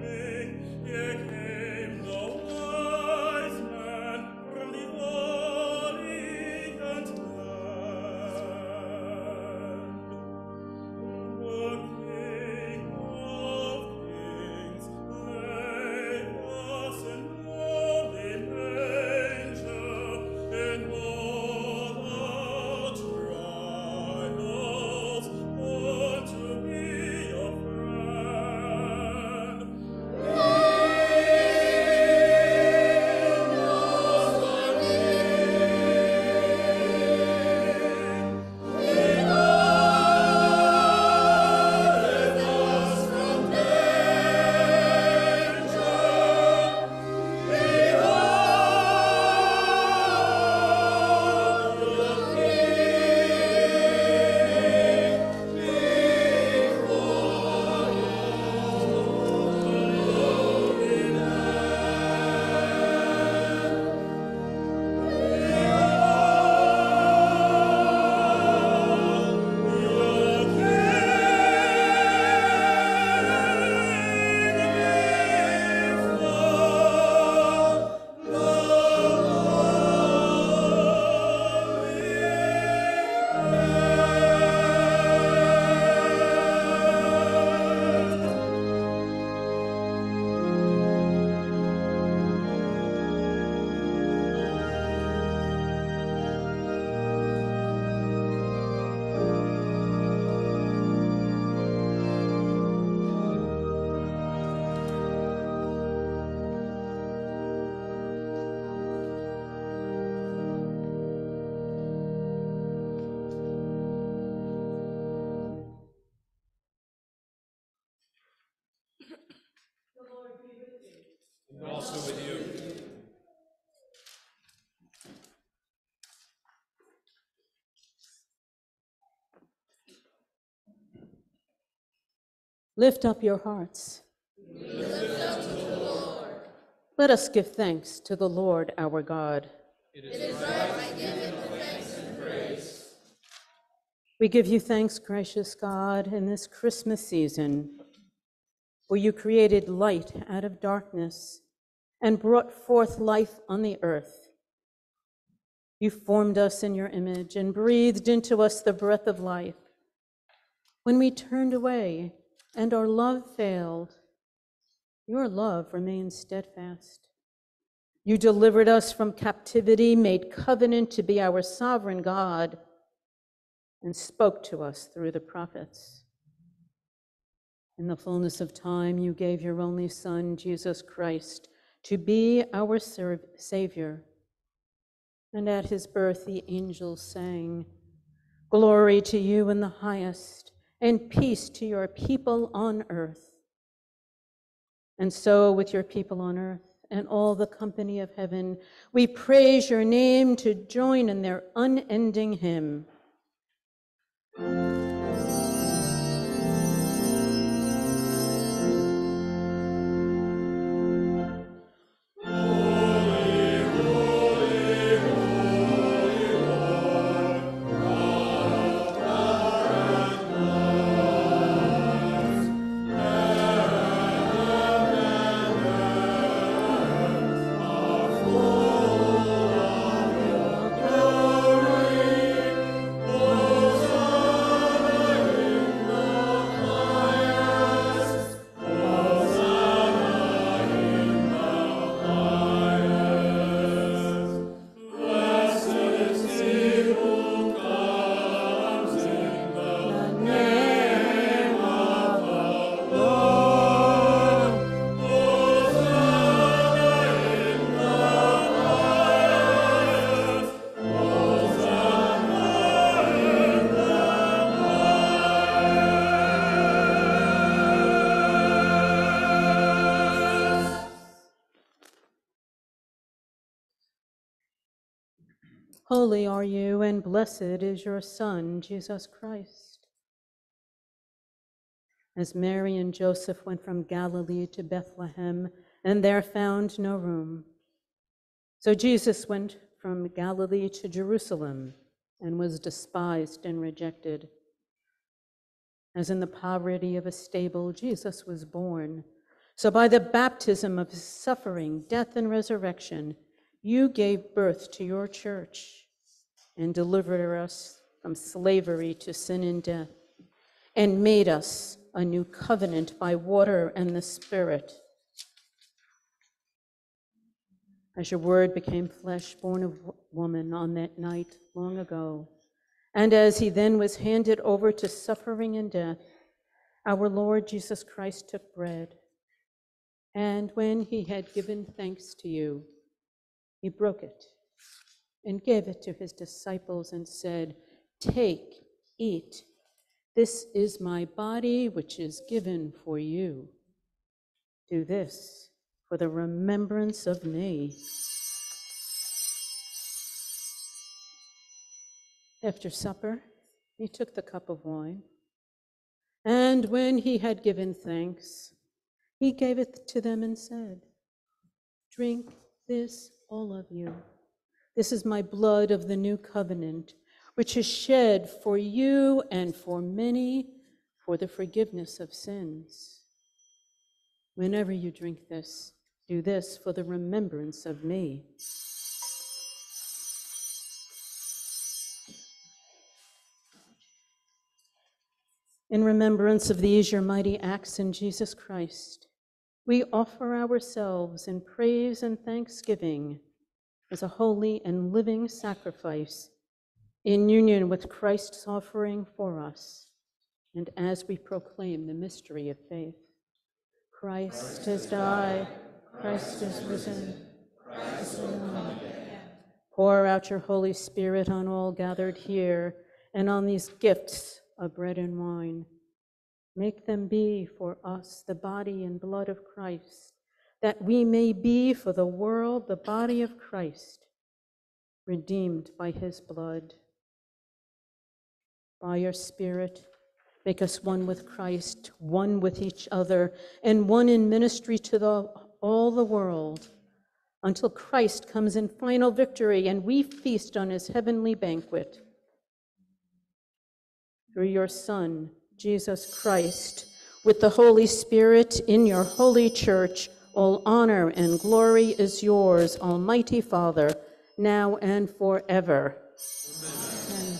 Here came the wise man from the old Lift up your hearts. We lift up to the Lord. Let us give thanks to the Lord our God. It is right to give him the thanks and praise. We give you thanks, gracious God, in this Christmas season, for you created light out of darkness and brought forth life on the earth. You formed us in your image and breathed into us the breath of life. When we turned away and our love failed, your love remained steadfast. You delivered us from captivity, made covenant to be our sovereign God, and spoke to us through the prophets. In the fullness of time, you gave your only Son, Jesus Christ, to be our Savior. And at his birth, the angels sang, "Glory to you in the highest, and peace to your people on earth." And so, with your people on earth and all the company of heaven, we praise your name to join in their unending hymn. Holy are you, and blessed is your Son, Jesus Christ. As Mary and Joseph went from Galilee to Bethlehem, and there found no room, so Jesus went from Galilee to Jerusalem and was despised and rejected. As in the poverty of a stable, Jesus was born. So by the baptism of his suffering, death, and resurrection, you gave birth to your church and delivered us from slavery to sin and death, and made us a new covenant by water and the Spirit. As your word became flesh, born of woman on that night long ago, and as he then was handed over to suffering and death, our Lord Jesus Christ took bread, and when he had given thanks to you, he broke it and gave it to his disciples and said, "Take, eat. This is my body, which is given for you. Do this for the remembrance of me." After supper, he took the cup of wine, and when he had given thanks, he gave it to them and said, "Drink this, all of you. This is my blood of the new covenant, which is shed for you and for many for the forgiveness of sins. Whenever you drink this, do this for the remembrance of me." In remembrance of these your mighty acts in Jesus Christ, we offer ourselves in praise and thanksgiving as a holy and living sacrifice in union with Christ's offering for us, and as we proclaim the mystery of faith. Christ has died, Christ is risen, Christ will come again. Pour out your Holy Spirit on all gathered here and on these gifts of bread and wine. Make them be for us the body and blood of Christ, that we may be for the world the body of Christ, redeemed by his blood. By your Spirit, Make us one with Christ, one with each other, and one in ministry to the, all the world, until Christ comes in final victory and we feast on his heavenly banquet. Through your Son, Jesus Christ, with the Holy Spirit in your holy church, all honor and glory is yours, Almighty Father, now and forever. Amen.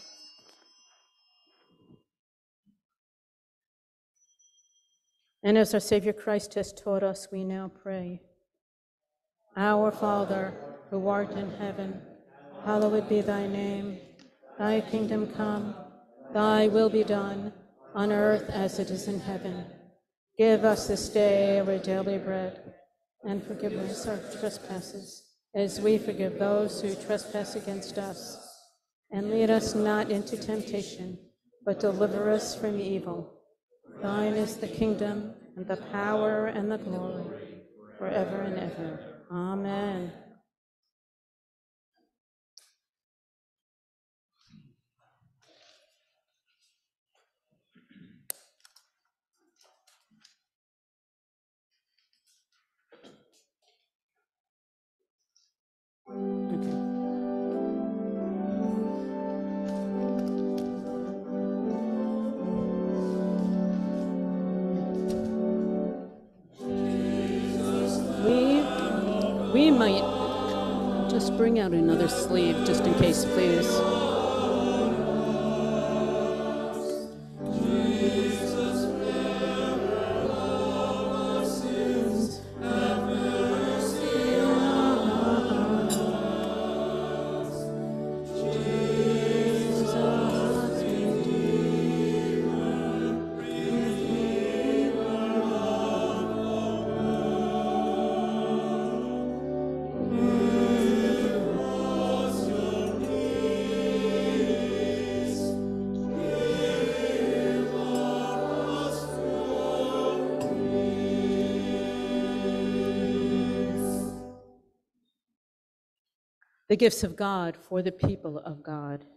And as our Savior Christ has taught us, we now pray. Our Father, who art in heaven, hallowed be thy name. Thy kingdom come, thy will be done, on earth as it is in heaven. Give us this day our daily bread, and forgive us our trespasses, as we forgive those who trespass against us. And lead us not into temptation, but deliver us from evil. Thine is the kingdom, and the power, and the glory, forever and ever. Amen. Okay. We, we might just bring out another sleeve just in case, please. The gifts of God for the people of God.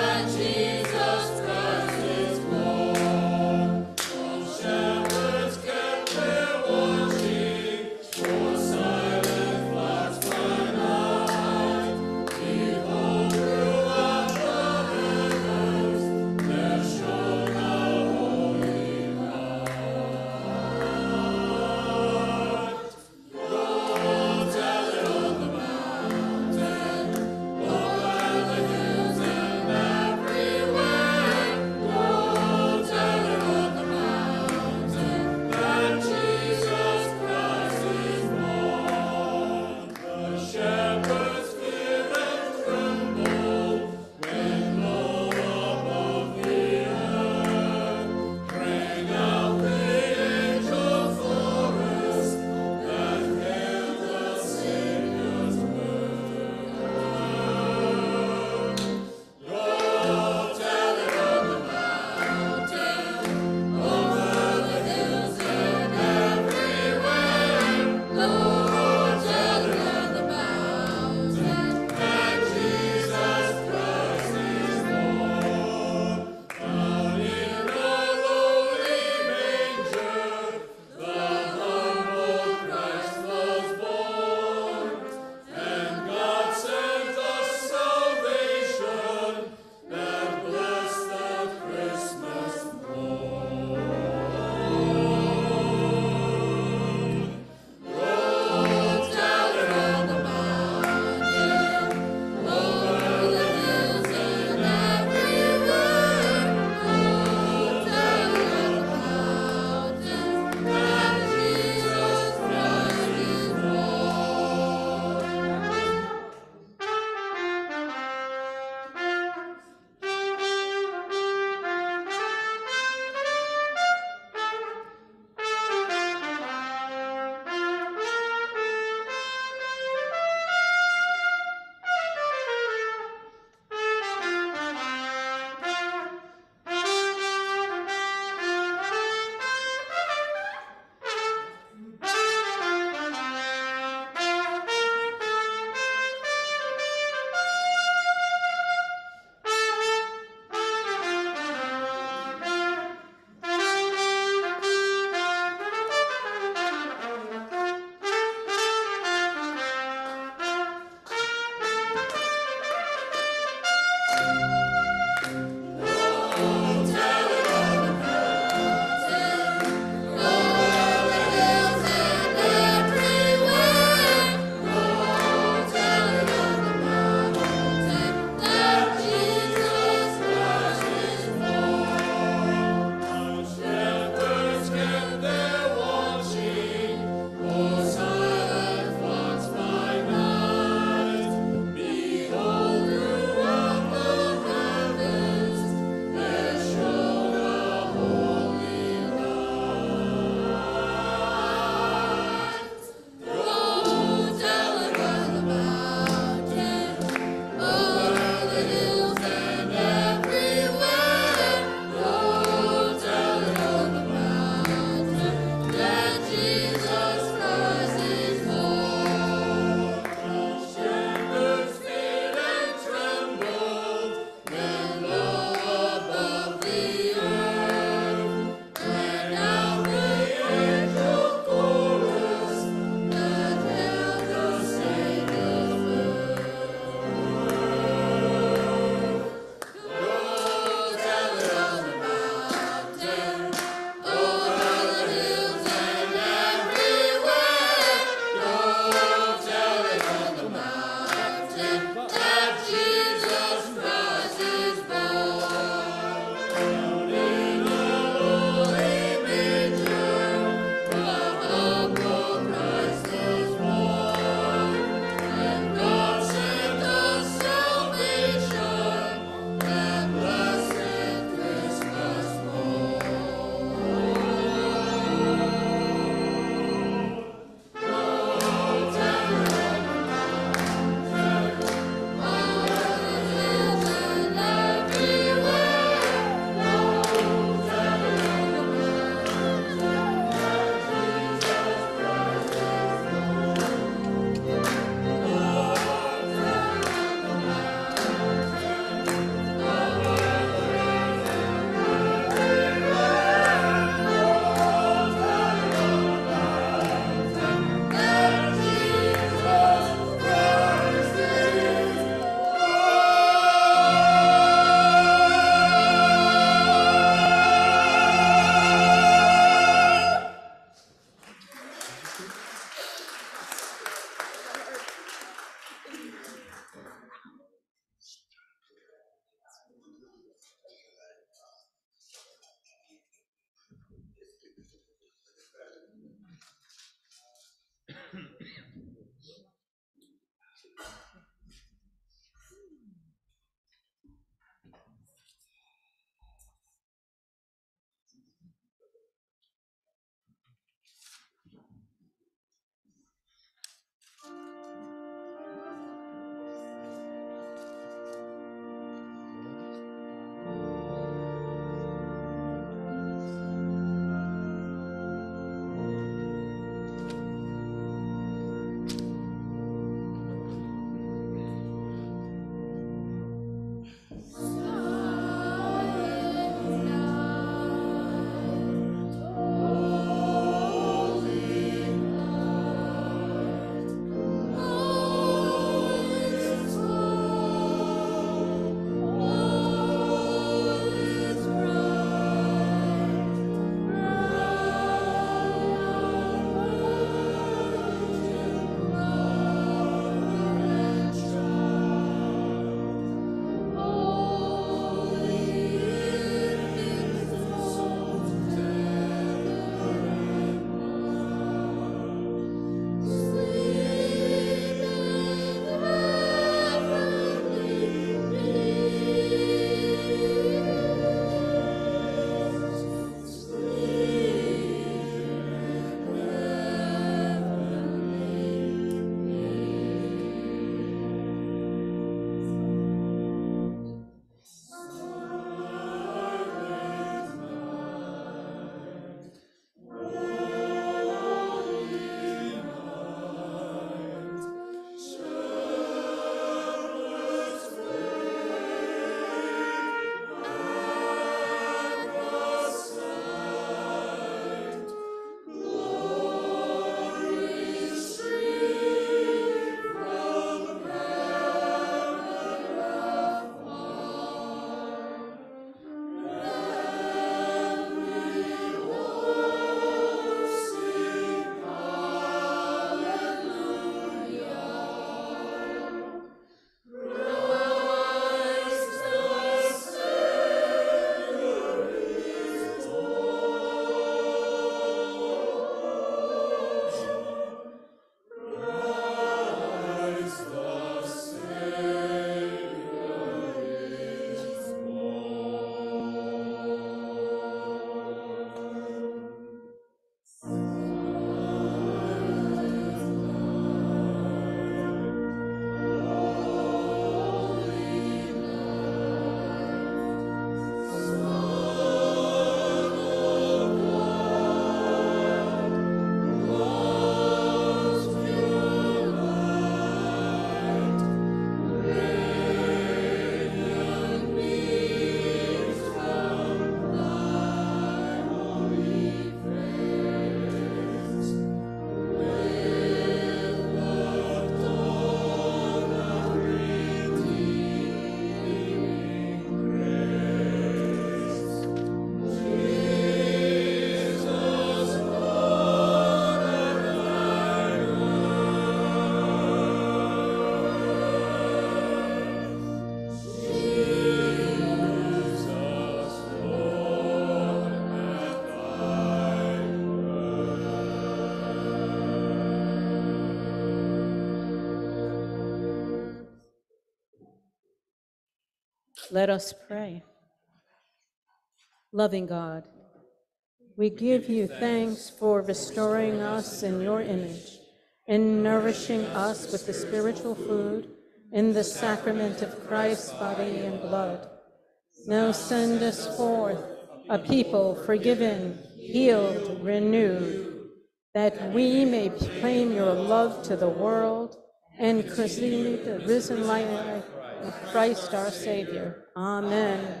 Let us pray. Loving God, we give you thanks for restoring us in your image and nourishing us with the spiritual food in the sacrament of Christ's body and blood. Now send us forth, a people forgiven, healed, renewed, that we may proclaim your love to the world and proclaim the risen life of Christ our Savior. Amen.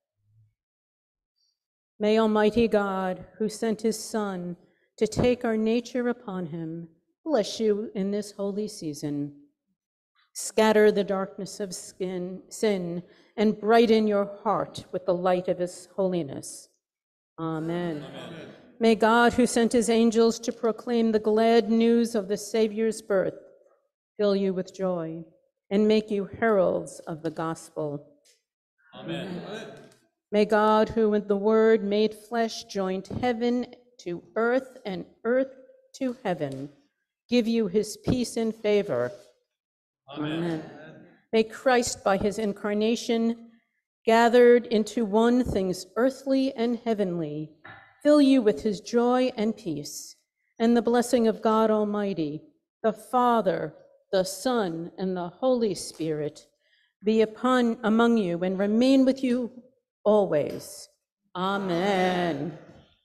May Almighty God, who sent his Son to take our nature upon him, bless you in this holy season. Scatter the darkness of skin, sin and brighten your heart with the light of his holiness. Amen. Amen. May God, who sent his angels to proclaim the glad news of the Savior's birth, fill you with joy and make you heralds of the gospel. Amen. Amen. May God, who with the Word made flesh joined heaven to earth and earth to heaven, give you his peace and favor. Amen. Amen. May Christ, by his incarnation, gathered into one things earthly and heavenly, fill you with his joy and peace, and the blessing of God Almighty, the Father, the Son, and the Holy Spirit be upon among you and remain with you always. Amen.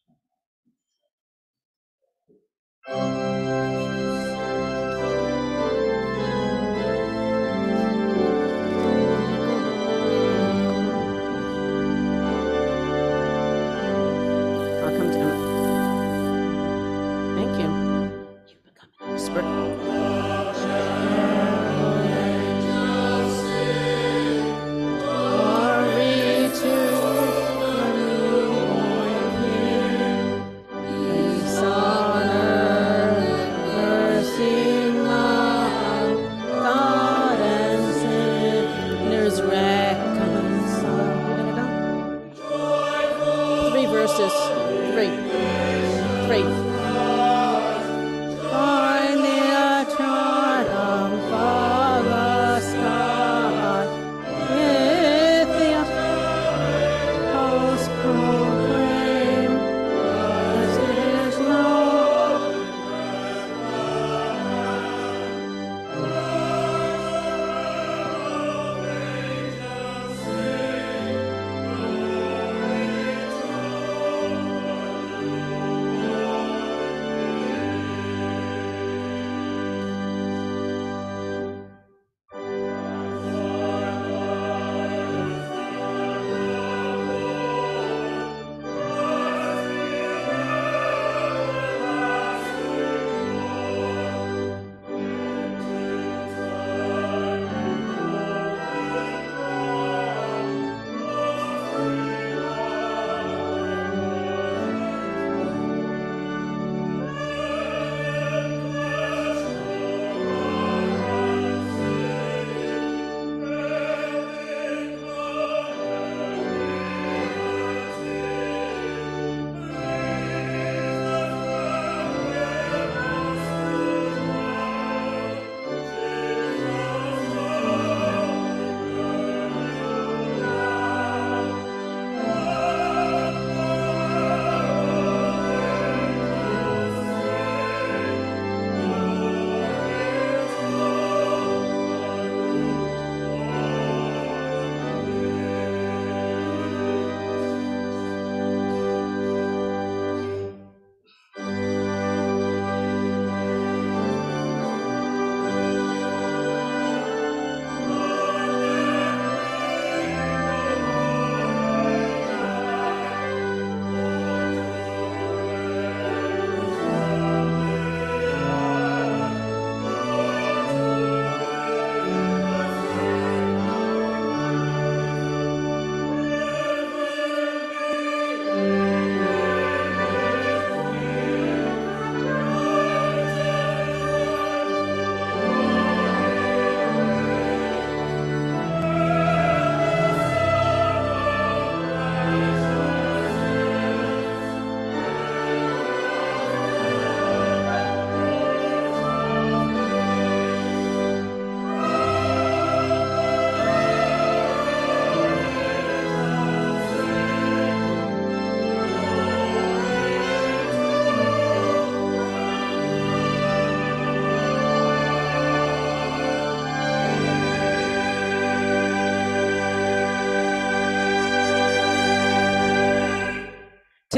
I'll come down. Thank you. You become an expert.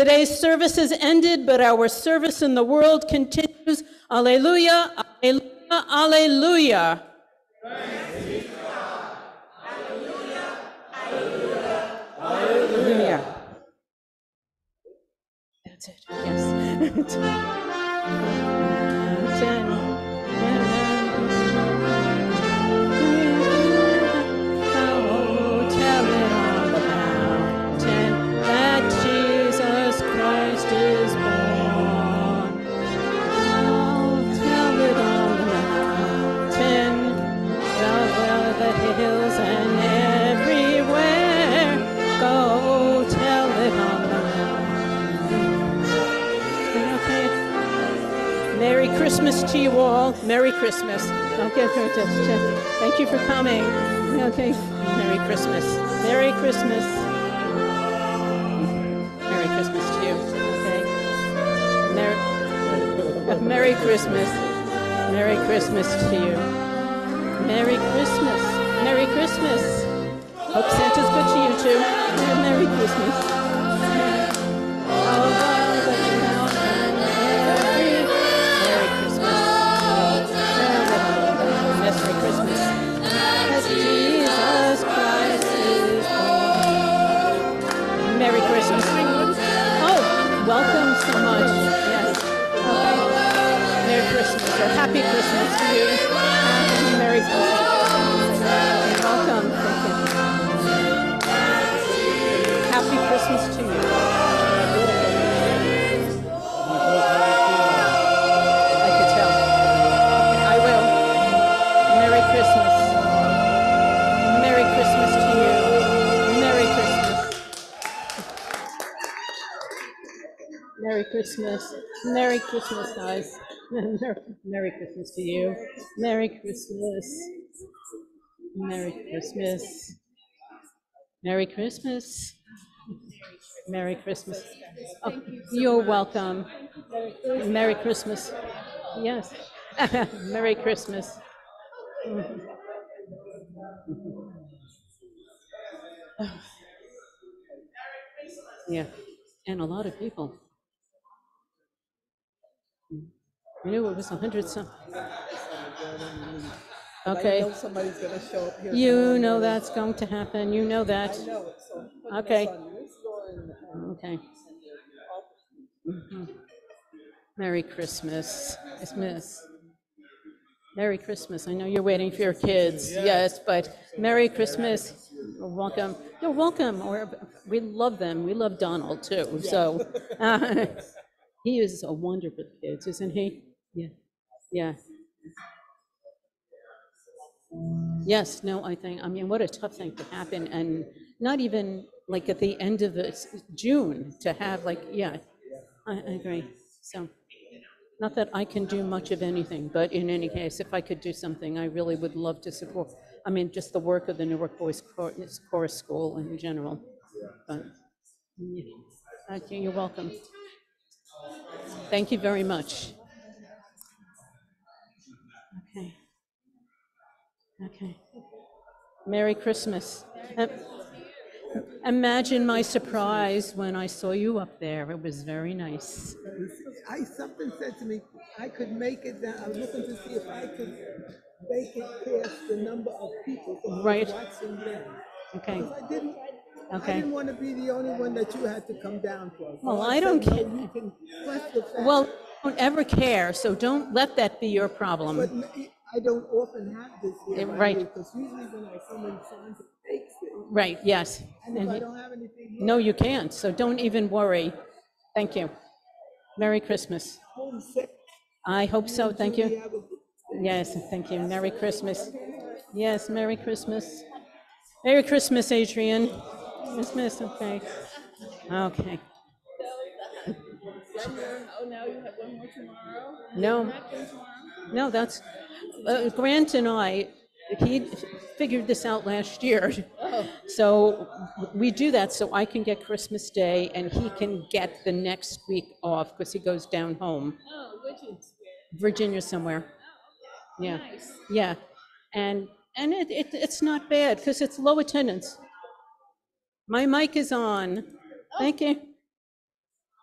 Today's service has ended, but our service in the world continues. Alleluia, alleluia, alleluia. Alleluia. That's it. Yes. Oh, tell it on the mountain that Jesus Christ is born. Oh, tell it on the mountain, over the hills and everywhere. Go tell it on the mountain. Okay. Merry Christmas to you all. Merry Christmas. Okay, thank you for coming. Okay. Merry Christmas. Merry Christmas. Merry Christmas to you. Okay. Merry, Merry Christmas. Merry Christmas to you. Merry Christmas. Merry Christmas. Hope Santa's good to you too. Merry Christmas. Jesus Christ is born. Merry Christmas. Oh, welcome so much. Yes. Okay. Merry Christmas or Happy Christmas to you. Merry Christmas. You're welcome. Thank you. Happy Christmas to you. I could tell. I will. Merry Christmas. Merry Christmas to you. Merry Christmas. Merry Christmas. Merry Christmas, guys. Merry Christmas to you. Merry Christmas. Merry Christmas. Merry Christmas. Merry Christmas. Oh, you're welcome. Merry Christmas. Yes. Merry Christmas. Yeah, and a lot of people. I knew it was a hundred some. Okay. I know somebody's gonna show up here. You know that's going to happen. You know that. I know it, so put Okay. this on this door and- and- Okay. Mhm. Merry Christmas. It's Miss. Merry Christmas. I know you're waiting for your kids. Yes, but Merry Christmas. You're welcome. You're welcome. Or we love them. We love Donald too. So uh, he is a wonder for the kids, isn't he? Yeah. Yeah. Yes. No, I think. I mean, what a tough thing to happen, and not even like at the end of the June to have like, yeah. I, I agree. So. Not that I can do much of anything, but in any case, if I could do something, I really would love to support. I mean, just the work of the Newark Boys Chorus, Chorus School in general. But, yeah. Okay, you're welcome. Thank you very much. Okay. Okay. Merry Christmas. Um, Imagine my surprise when I saw you up there. It was very nice. I, something said to me, I could make it down, I was looking to see if I could make it past the number of people who were Right. watching them. Okay. Because I didn't, I Okay. didn't want to be the only one that you had to come down for. So Well, I said, don't no, care. You can press the fact. Well, don't ever care, so don't let that be your problem. But I don't often have this here. Yeah, right. Because usually when I come in, someone takes it. Right, yes. And if And I he- don't have anything here. No, you can't, so don't even worry. Thank you. Merry Christmas. Homesick. I hope so, thank Julie, you. have a good day. Yes, thank you. Merry Christmas. Yes, Merry Christmas. Merry Christmas, Adrian. Christmas, okay. Okay. Oh, now you have one more tomorrow? No, Not doing tomorrow? no, that's, uh, Grant and I, he figured this out last year. So we do that so I can get Christmas Day and he can get the next week off because he goes down home, Oh, which is Virginia somewhere. Yeah, nice. yeah. And, and it, it, it's not bad because it's low attendance. My mic is on. Thank you.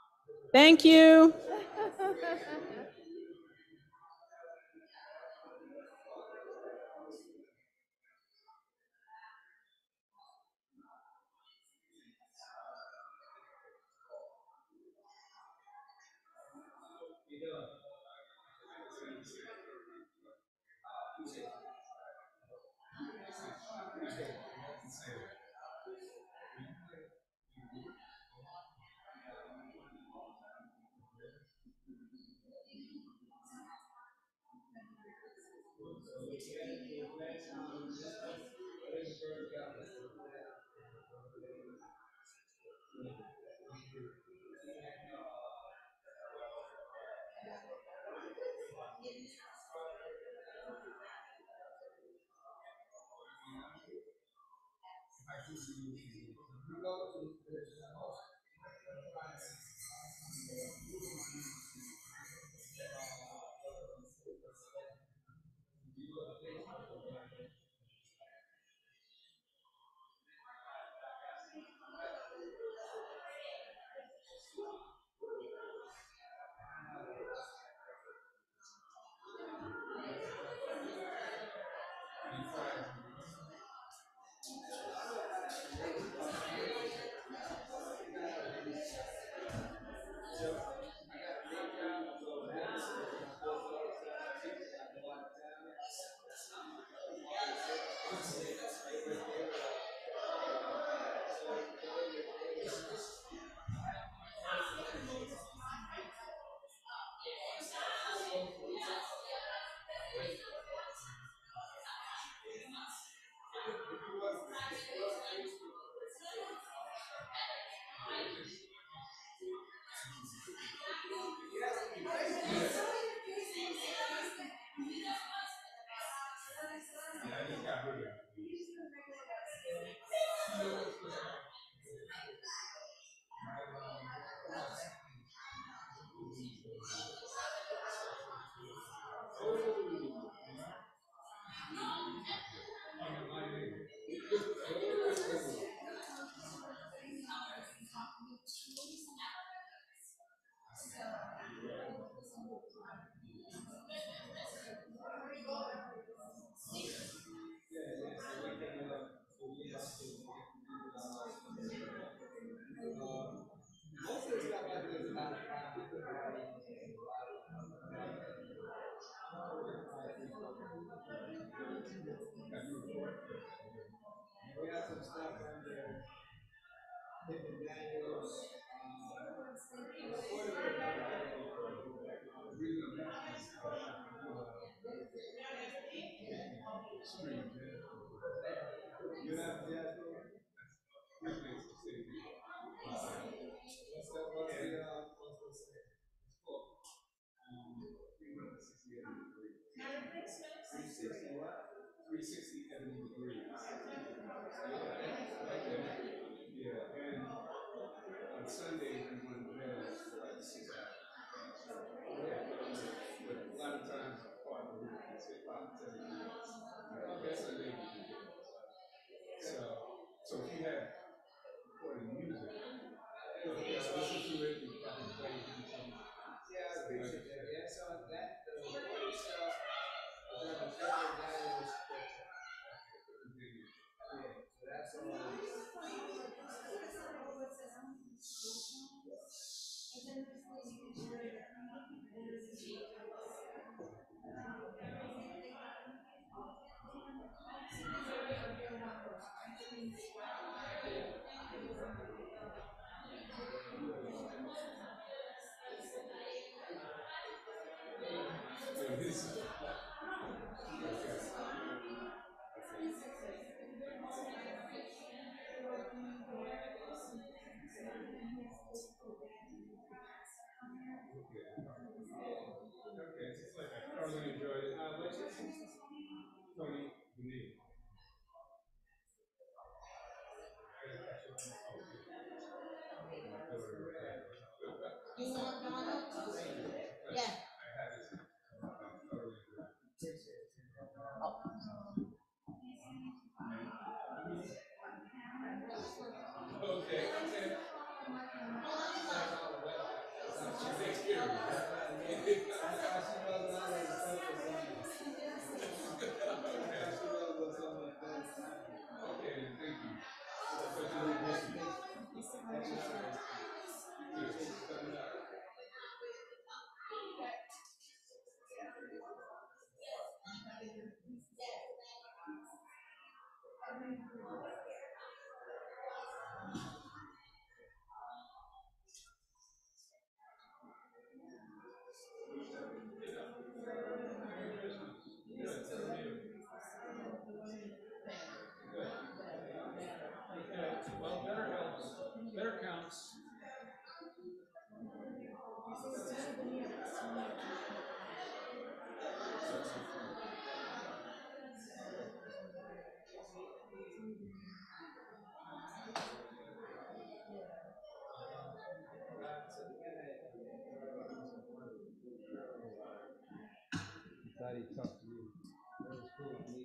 Thank you. three sixty Ebony degrees. Yeah, and on Sundays we want to bed for like six hours. But a lot of times part of the week it's hip hop seven years. Okay, Sunday we can do it. So so if you have recorded music, okay, so listen to it, you probably play it and something. Yeah, I appreciate that. Yeah, so that the recorded stuff is on the Reverend Daniel's website. Yeah, so that's all. Okay, it's like I thoroughly enjoyed it. Uh, what's your Tony, the name? You want Donald? Yeah. Okay, okay. Well, better helps. Better counts. Glad he talked to you. That was cool. Neat.